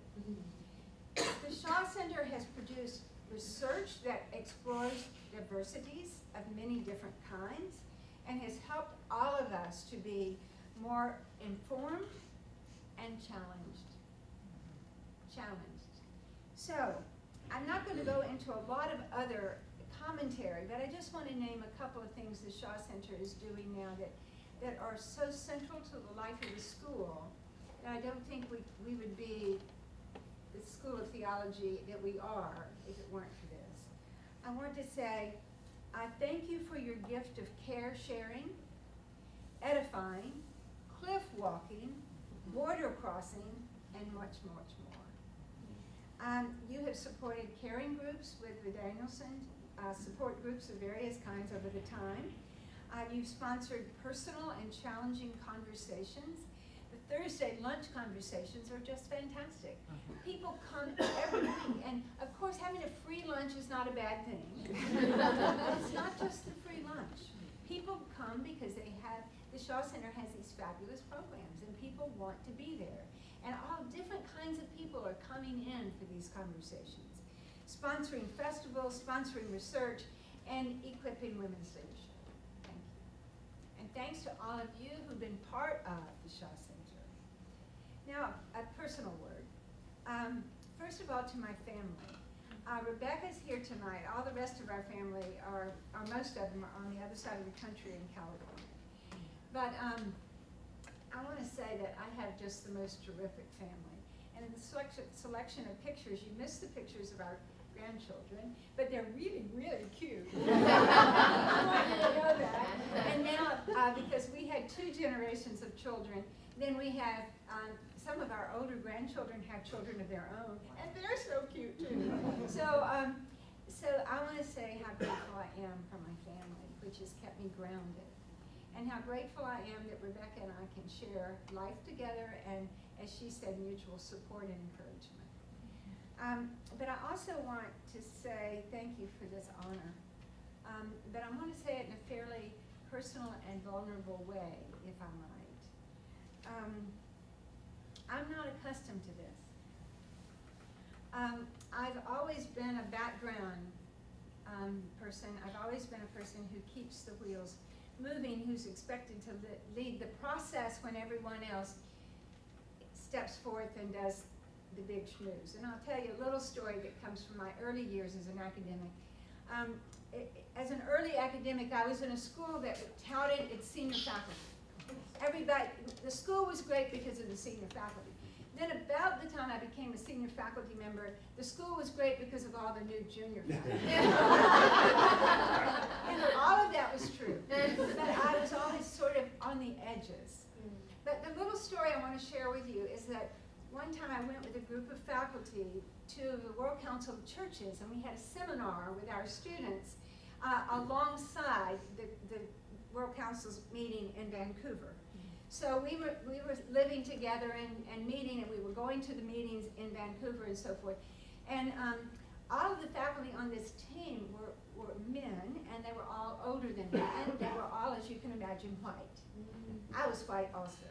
S9: The Shaw Center has produced research that explores diversities of many different kinds and has helped all of us to be more informed and challenged. Challenged. So, I'm not going to go into a lot of other commentary, but I just want to name a couple of things the Shaw Center is doing now that, that are so central to the life of the school that I don't think we, we would be the School of Theology that we are if it weren't for this. I want to say, I thank you for your gift of care sharing, edifying, cliff walking, border crossing, and much, much more. Um, you have supported caring groups with the Danielson, uh, support groups of various kinds over the time. Uh, you've sponsored personal and challenging conversations. The Thursday lunch conversations are just fantastic. People come every week, and of course having a free lunch is not a bad thing. It's not just the free lunch. People come because they have, the Shaw Center has these fabulous programs, and people want to be there. And all different kinds of people are coming in for these conversations. Sponsoring festivals, sponsoring research, and equipping women's leadership. Thank you. And thanks to all of you who've been part of the Shaw Center. Now, a personal word. Um, first of all, to my family. Uh, Rebecca's here tonight. All the rest of our family are, or most of them are on the other side of the country in California. But um, I want to say that I have just the most terrific family. And in the selection, selection of pictures, you missed the pictures of our grandchildren, but they're really, really cute. I want you to know that. And now, uh, because we had two generations of children, then we have um, some of our older grandchildren have children of their own, and they're so cute too. So, um, so I want to say how grateful I am for my family, which has kept me grounded, and how grateful I am that Rebecca and I can share life together and, as she said, mutual support and encouragement. Um, but I also want to say thank you for this honor. Um, but I want to say it in a fairly personal and vulnerable way, if I might. Um, I'm not accustomed to this. Um, I've always been a background um, person. I've always been a person who keeps the wheels moving, who's expected to lead the process when everyone else steps forth and does the big schmooze. And I'll tell you a little story that comes from my early years as an academic. Um, it, as an early academic, I was in a school that touted its senior faculty. Everybody, the school was great because of the senior faculty. Then about the time I became a senior faculty member, the school was great because of all the new junior faculty. And all of that was true. But I was always sort of on the edges. But the little story I want to share with you is that one time I went with a group of faculty to the World Council of Churches, and we had a seminar with our students uh, alongside the, the World Council's meeting in Vancouver. So we were, we were living together and, and meeting, and we were going to the meetings in Vancouver and so forth. And um, all of the faculty on this team were, were men, and they were all older than me, and they were all, as you can imagine, white. I was white also.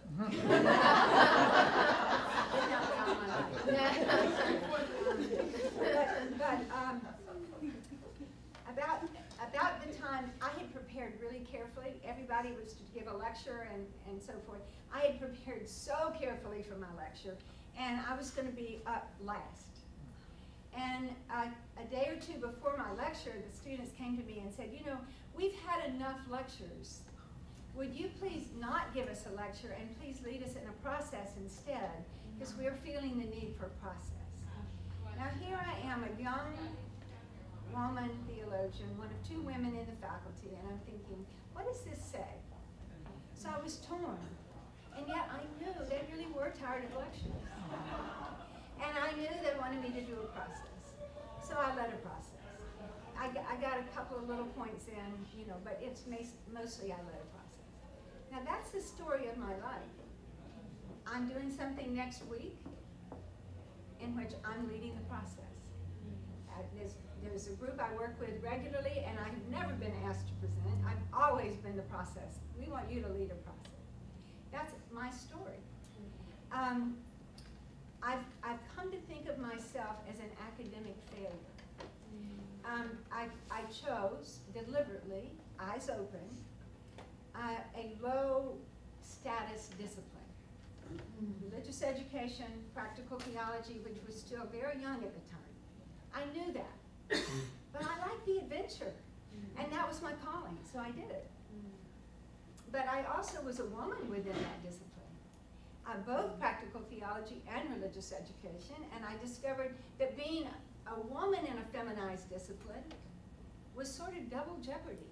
S9: but but um, about, about the time, I had prepared really carefully. Everybody was to give a lecture and, and so forth. I had prepared so carefully for my lecture, and I was going to be up last. And uh, a day or two before my lecture, the students came to me and said, you know, we've had enough lectures. Would you please not give us a lecture and please lead us in a process instead, because we're feeling the need for a process. Now here I am, a young woman theologian, one of two women in the faculty, and I'm thinking, what does this say? So I was torn, and yet I knew they really were tired of lectures. And I knew they wanted me to do a process. So I led a process. I, I got a couple of little points in, you know, but it's mostly I led a process. Now that's the story of my life. I'm doing something next week in which I'm leading the process. Uh, there's, there's a group I work with regularly, and I've never been asked to present. I've always been the process. We want you to lead a process. That's my story. Um, I've, I've come to think of myself as an academic failure. Um, I, I chose, deliberately, eyes open, uh, a low status discipline. Mm-hmm. Religious education, practical theology, which was still very young at the time. I knew that. But I liked the adventure, mm-hmm. and that was my calling, so I did it. Mm-hmm. But I also was a woman within that discipline. Uh, both practical theology and religious education, and I discovered that being a woman in a feminized discipline was sort of double jeopardy.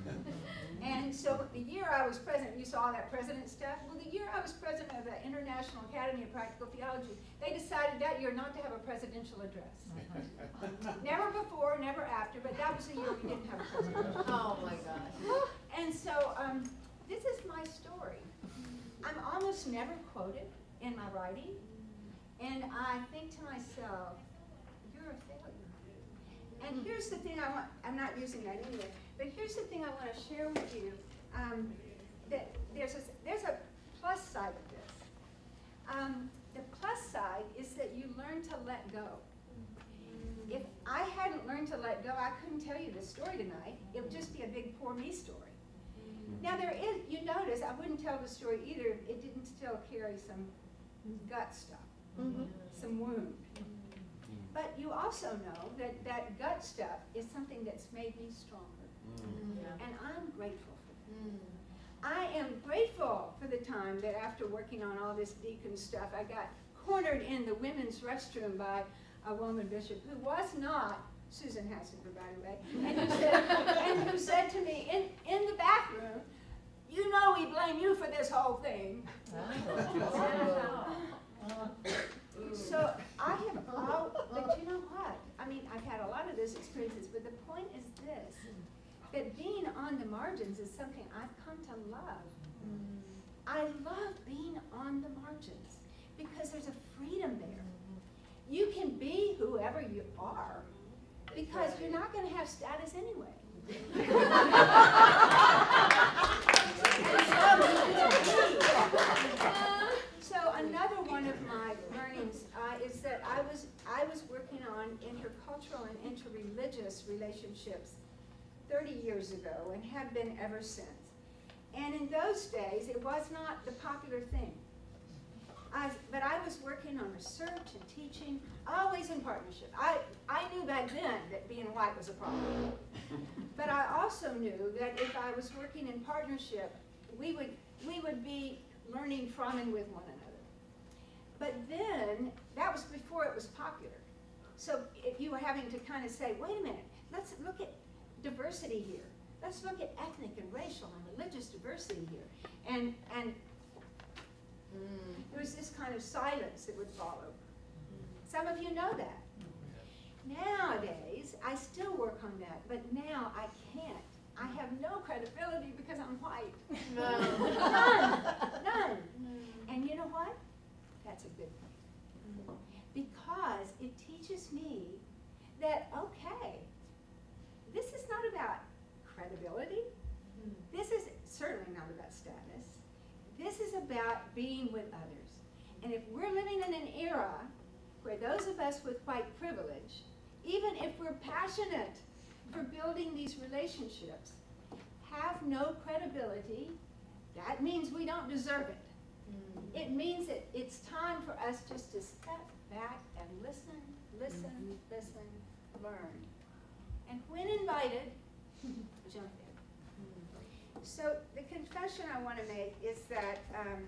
S9: And so the year I was president, you saw that president stuff, well the year I was president of the International Academy of Practical Theology, they decided that year not to have a presidential address. Never before, never after, but that was the year we didn't have a presidential address.
S22: Oh my gosh.
S9: And so um, this is my story. I'm almost never quoted in my writing, and I think to myself, you're a failure. And here's the thing I want, I'm not using that anyway, but here's the thing I want to share with you, um, that there's a, there's a plus side of this. Um, the plus side is that you learn to let go. If I hadn't learned to let go, I couldn't tell you this story tonight. It would just be a big poor me story. Now there is, you notice, I wouldn't tell the story either if it didn't still carry some gut stuff, mm-hmm. some wound. But you also know that that gut stuff is something that's made me stronger. Mm. And I'm grateful for that. Mm. I am grateful for the time that after working on all this deacon stuff, I got cornered in the women's restroom by a woman bishop who was not Susan Hassinger, by the way, and who said, and who said to me in, in the bathroom, "You know we blame you for this whole thing." So I have all, but you know what? I mean, I've had a lot of those experiences, but the point is this, that being on the margins is something I've come to love. I love being on the margins because there's a freedom there. You can be whoever you are because you're not going to have status anyway. So another one of my learnings uh, is that I was I was working on intercultural and interreligious relationships thirty years ago and have been ever since. And in those days, it was not the popular thing. I, but I was working on research and teaching, always in partnership. I, I knew back then that being white was a problem. But I also knew that if I was working in partnership, we would, we would be learning from and with one another. But then, that was before it was popular. So if you were having to kind of say, wait a minute, let's look at diversity here. Let's look at ethnic and racial and religious diversity here. And, and mm, there was this kind of silence that would follow. Some of you know that. Nowadays, I still work on that, but now I can't. I have no credibility because I'm white. No. None. None. And you know what? That's a good thing. Because it teaches me that, okay, this is not about credibility. This is certainly not about status. This is about being with others. And if we're living in an era where those of us with white privilege, even if we're passionate for building these relationships, have no credibility, that means we don't deserve it. Mm. It means that it's time for us just to step back and listen, listen, mm-hmm. listen, learn. And when invited, jump in. Mm. So the confession I want to make is that, um,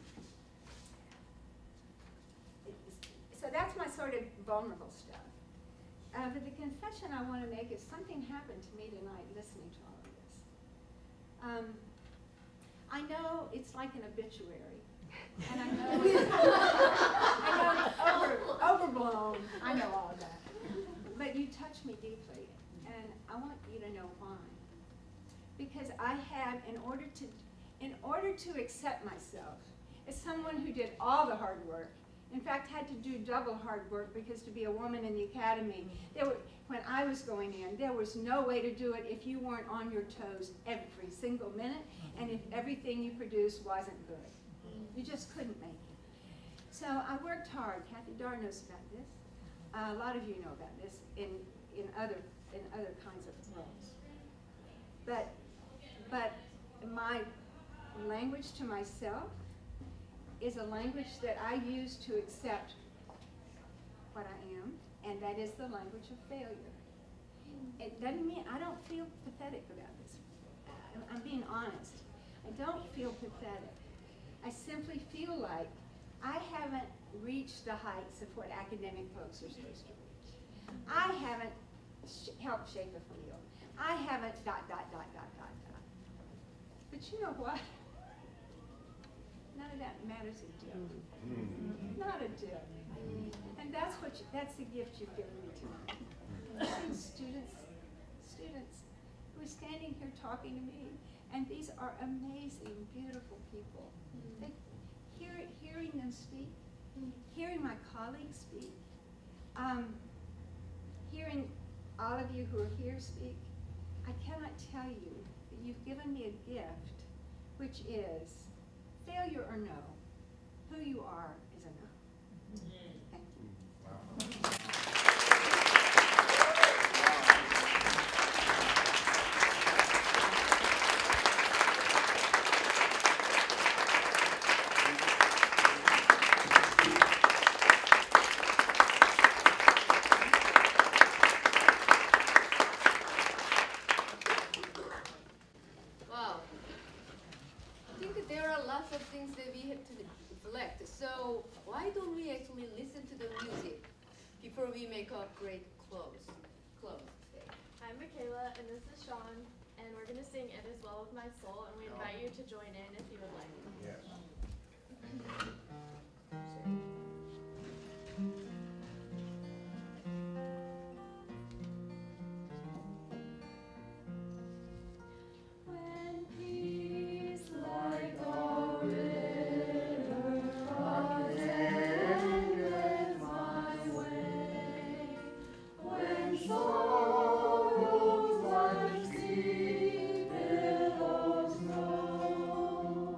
S9: so that's my sort of vulnerable stuff. Uh, but the confession I want to make is something happened to me tonight listening to all of this. Um, I know it's like an obituary, and I know it's, I know it's over, overblown. I know all of that. But you touch me deeply, and I want you to know why. Because I had, in order to, in order to accept myself as someone who did all the hard work, in fact, had to do double hard work because to be a woman in the academy, there were, when I was going in, there was no way to do it if you weren't on your toes every single minute, and if everything you produced wasn't good. You just couldn't make it. So I worked hard. Kathy Dar knows about this. Uh, a lot of you know about this in, in, other, in other kinds of roles. But, but my language to myself is a language that I use to accept what I am, and that is the language of failure. It doesn't mean, I don't feel pathetic about this. I'm, I'm being honest. I don't feel pathetic. I simply feel like I haven't reached the heights of what academic folks are supposed to reach. I haven't sh helped shape a field. I haven't dot, dot, dot, dot, dot, dot. But you know what? None of that matters a deal. Mm-hmm. Not a deal. And that's what you, that's the gift you've given me tonight. students, students who are standing here talking to me, and these are amazing, beautiful people. Mm-hmm. They, hear, hearing them speak, mm-hmm. hearing my colleagues speak, um, hearing all of you who are here speak, I cannot tell you that you've given me a gift, which is failure or no, who you are is enough. Mm-hmm. Thank you. Wow.
S1: lots of things that we have to reflect. So why don't we actually listen to the music before we make up great clothes? Clothes.
S10: I'm Michaela, and this is Sean, and we're going to sing It Is Well With My Soul, and we invite you to join in if you would like.
S11: Yes.
S10: When peace like a river attendeth my way, when sorrows like sea billows roll,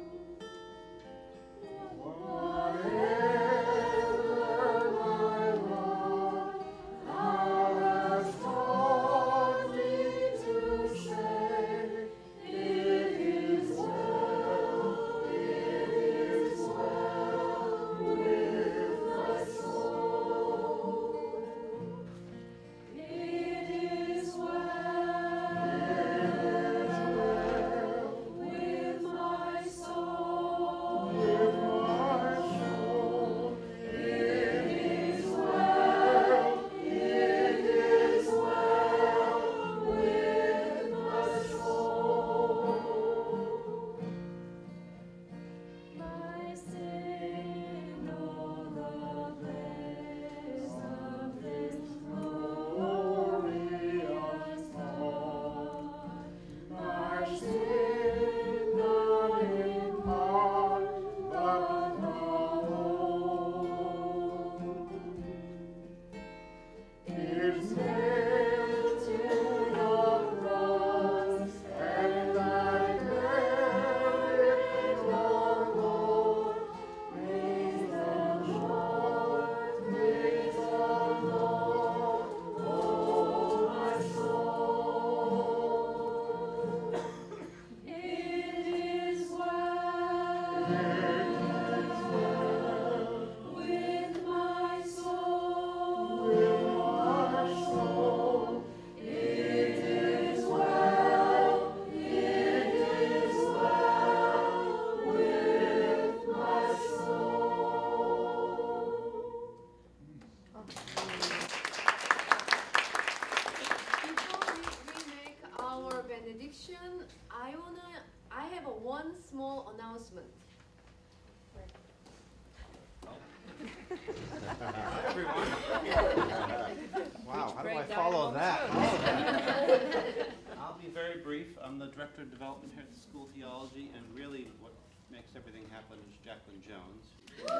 S1: I wanna, I have a one small announcement.
S11: Wow, how do I follow that?
S23: I'll be very brief. I'm the Director of Development here at the School of Theology, and really what makes everything happen is Jacqueline Jones.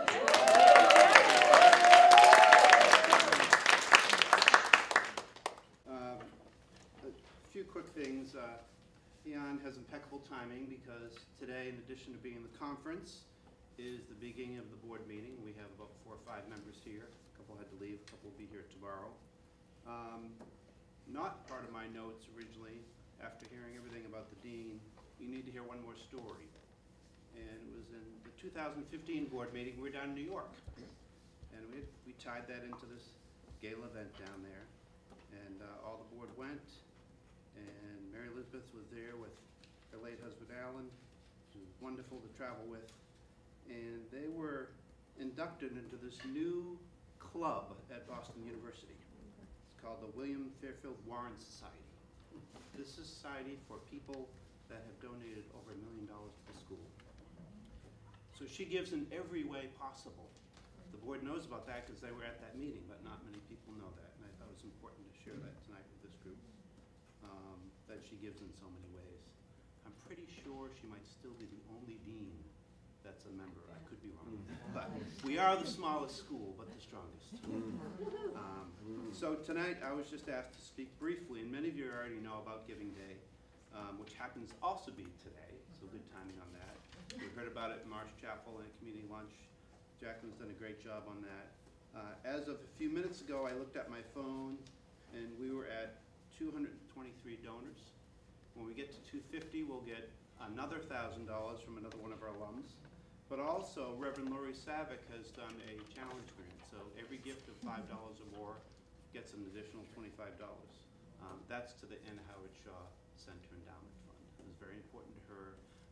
S23: Uh, a few quick things. Uh, Theon has impeccable timing because today, in addition to being the conference, is the beginning of the board meeting. We have about four or five members here. A couple had to leave, a couple will be here tomorrow. Um, not part of my notes originally, after hearing everything about the dean, you need to hear one more story. And it was in the two thousand fifteen board meeting, we were down in New York. And we, we tied that into this gala event down there. And uh, all the board went, and Mary Elizabeth was there with her late husband Alan, who was wonderful to travel with. And they were inducted into this new club at Boston University. It's called the William Fairfield Warren Society. This is a society for people that have donated over a million dollars to the school. So she gives in every way possible. The board knows about that because they were at that meeting, but not many people know that. And I thought it was important to share that tonight with this group, um, that she gives in so many ways. I'm pretty sure she might still be the only dean that's a member. I could be wrong. But we are the smallest school, but the strongest. Um, so tonight I was just asked to speak briefly, and many of you already know about Giving Day, um, which happens to also be today, so good timing on that. We heard about it in Marsh Chapel and community lunch. Jacqueline's done a great job on that. Uh, as of a few minutes ago, I looked at my phone, and we were at two hundred twenty-three donors. When we get to two fifty, we'll get another one thousand dollars from another one of our alums. But also, Reverend Laurie Savick has done a challenge grant, so every gift of five dollars or more gets an additional twenty-five dollars. Um, that's to the Anna Howard Shaw Center Endowment Fund. It was very important to her.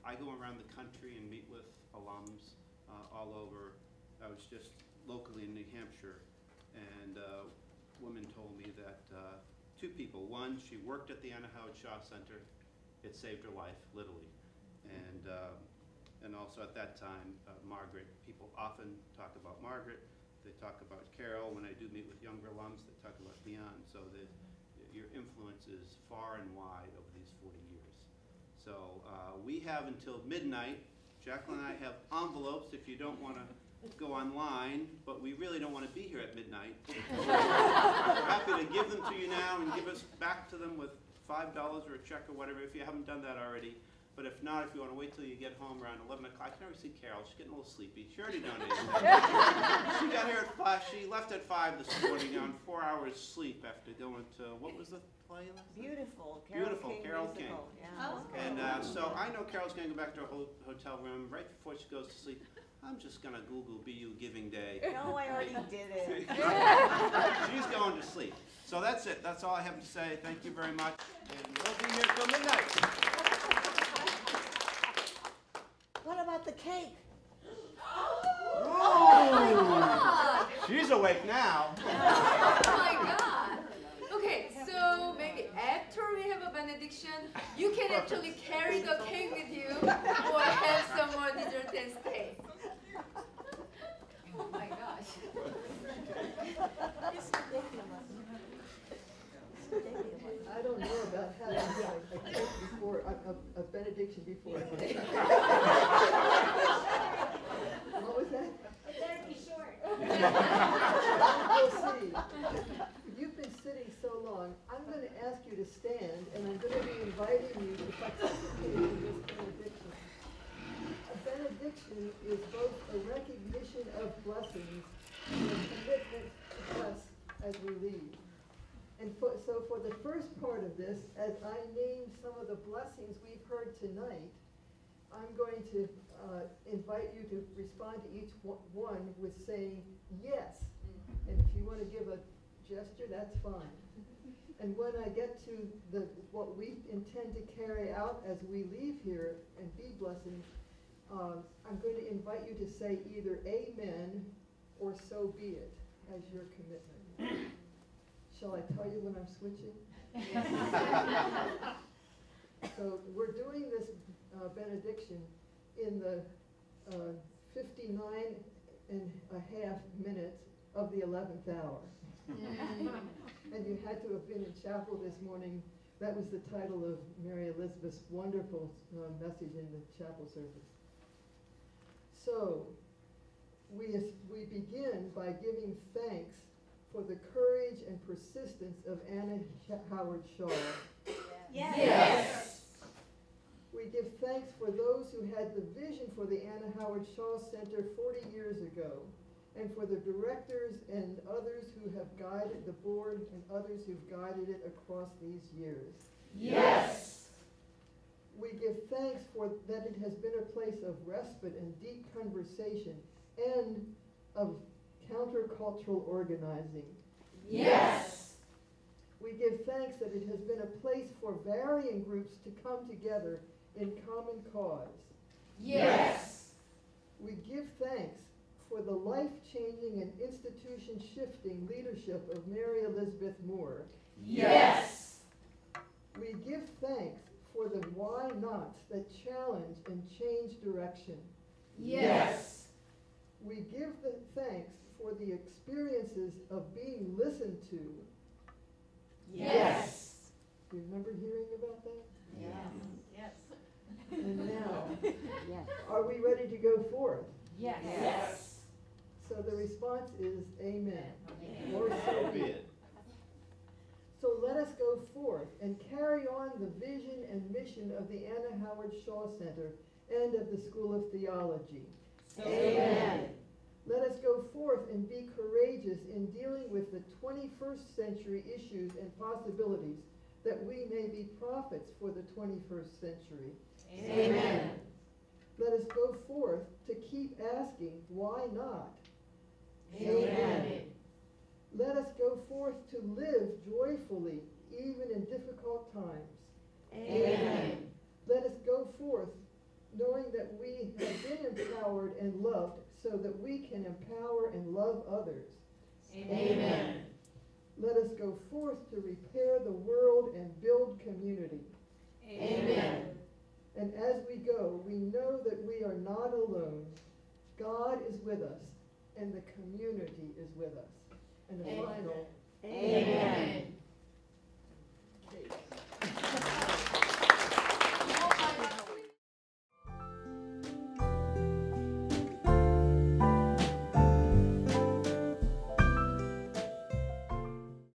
S23: I go around the country and meet with alums uh, all over. I was just locally in New Hampshire, and uh, a woman told me that uh, two people. One, she worked at the Anna Howard Shaw Center. It saved her life, literally. And, uh, and also at that time, uh, Margaret, people often talk about Margaret. They talk about Carol. When I do meet with younger alums, they talk about Leon. So that your influence is far and wide over these forty years. So uh, we have until midnight. Jacqueline and I have envelopes if you don't want to go online, but we really don't want to be here at midnight. We're happy to give them to you now and give us back to them with five dollars or a check or whatever if you haven't done that already. But if not, if you want to wait till you get home around eleven o'clock, I can already see Carol. She's getting a little sleepy. She already donated. She got here at five. She left at five this morning on four hours sleep after going to, what was the play?
S6: Beautiful. Carol
S23: Beautiful.
S6: King
S23: Carol
S6: musical.
S23: King.
S6: Yeah.
S9: Oh, okay.
S23: And uh, so I know Carol's going to go back to her ho hotel room right before she goes to sleep. I'm just going to Google B U Giving Day.
S6: No, I already did it.
S23: She's going to sleep. So that's it. That's all I have to say. Thank you very much. And we'll be here till midnight.
S6: What about the cake?
S1: Oh my God!
S23: She's awake now.
S1: Oh my God! Okay, so maybe after we have a benediction, you can actually carry the cake with you or have some more dessert and stay. Oh my gosh.
S6: It's ridiculous. It's ridiculous.
S17: I don't know about having a, a cake before, a, a, a benediction before. What was that?
S9: It better be short.
S17: We'll see. You've been sitting so long, I'm going to ask you to stand, and I'm going to be inviting you to participate in this benediction. A benediction is both a recognition of blessings and a commitment to us as we leave. And for, so for the first part of this, as I name some of the blessings we've heard tonight, I'm going to uh, invite you to respond to each one with saying yes. And if you want to give a gesture, that's fine. And when I get to the what we intend to carry out as we leave here and be blessings, uh, I'm going to invite you to say either amen or so be it as your commitment. Shall I tell you when I'm switching? So we're doing this uh, benediction in the uh, fifty-nine and a half minutes of the eleventh hour. And you had to have been in chapel this morning. That was the title of Mary Elizabeth's wonderful uh, message in the chapel service. So we, we begin by giving thanks for the courage and persistence of Anna Howard Shaw.
S9: Yes.
S1: Yes.
S17: We give thanks for those who had the vision for the Anna Howard Shaw Center forty years ago, and for the directors and others who have guided the board and others who've guided it across these years.
S1: Yes.
S17: We give thanks for that it has been a place of respite and deep conversation and of countercultural organizing.
S1: Yes.
S17: We give thanks that it has been a place for varying groups to come together in common cause.
S1: Yes.
S17: We give thanks for the life-changing and institution-shifting leadership of Mary Elizabeth Moore.
S1: Yes.
S17: We give thanks for the why nots that challenge and change direction.
S1: Yes.
S17: We give the thanks for the experiences of being listened to.
S1: Yes.
S17: Do you remember hearing about that?
S6: Yeah.
S9: Yes.
S17: And now,
S6: Yes.
S17: are we ready to go forth?
S1: Yes. Yes.
S17: So the response is amen.
S1: Amen.
S17: Or so
S23: So
S17: be
S23: be
S17: it.
S23: it.
S17: So let us go forth and carry on the vision and mission of the Anna Howard Shaw Center and of the School of Theology.
S1: Amen.
S17: Let us go forth and be courageous in dealing with the twenty-first century issues and possibilities, that we may be prophets for the twenty-first century.
S1: Amen.
S17: Let us go forth to keep asking, why not?
S1: Amen.
S17: Let us go forth to live joyfully, even in difficult times.
S1: Amen.
S17: Let us go forth
S12: we have been empowered and loved so that we can empower and love others.
S13: Amen.
S12: Let us go forth to repair the world and build community.
S13: Amen.
S12: And as we go, we know that we are not alone. God is with us, and the community is with us. And the
S13: Amen.
S12: final.
S13: Amen.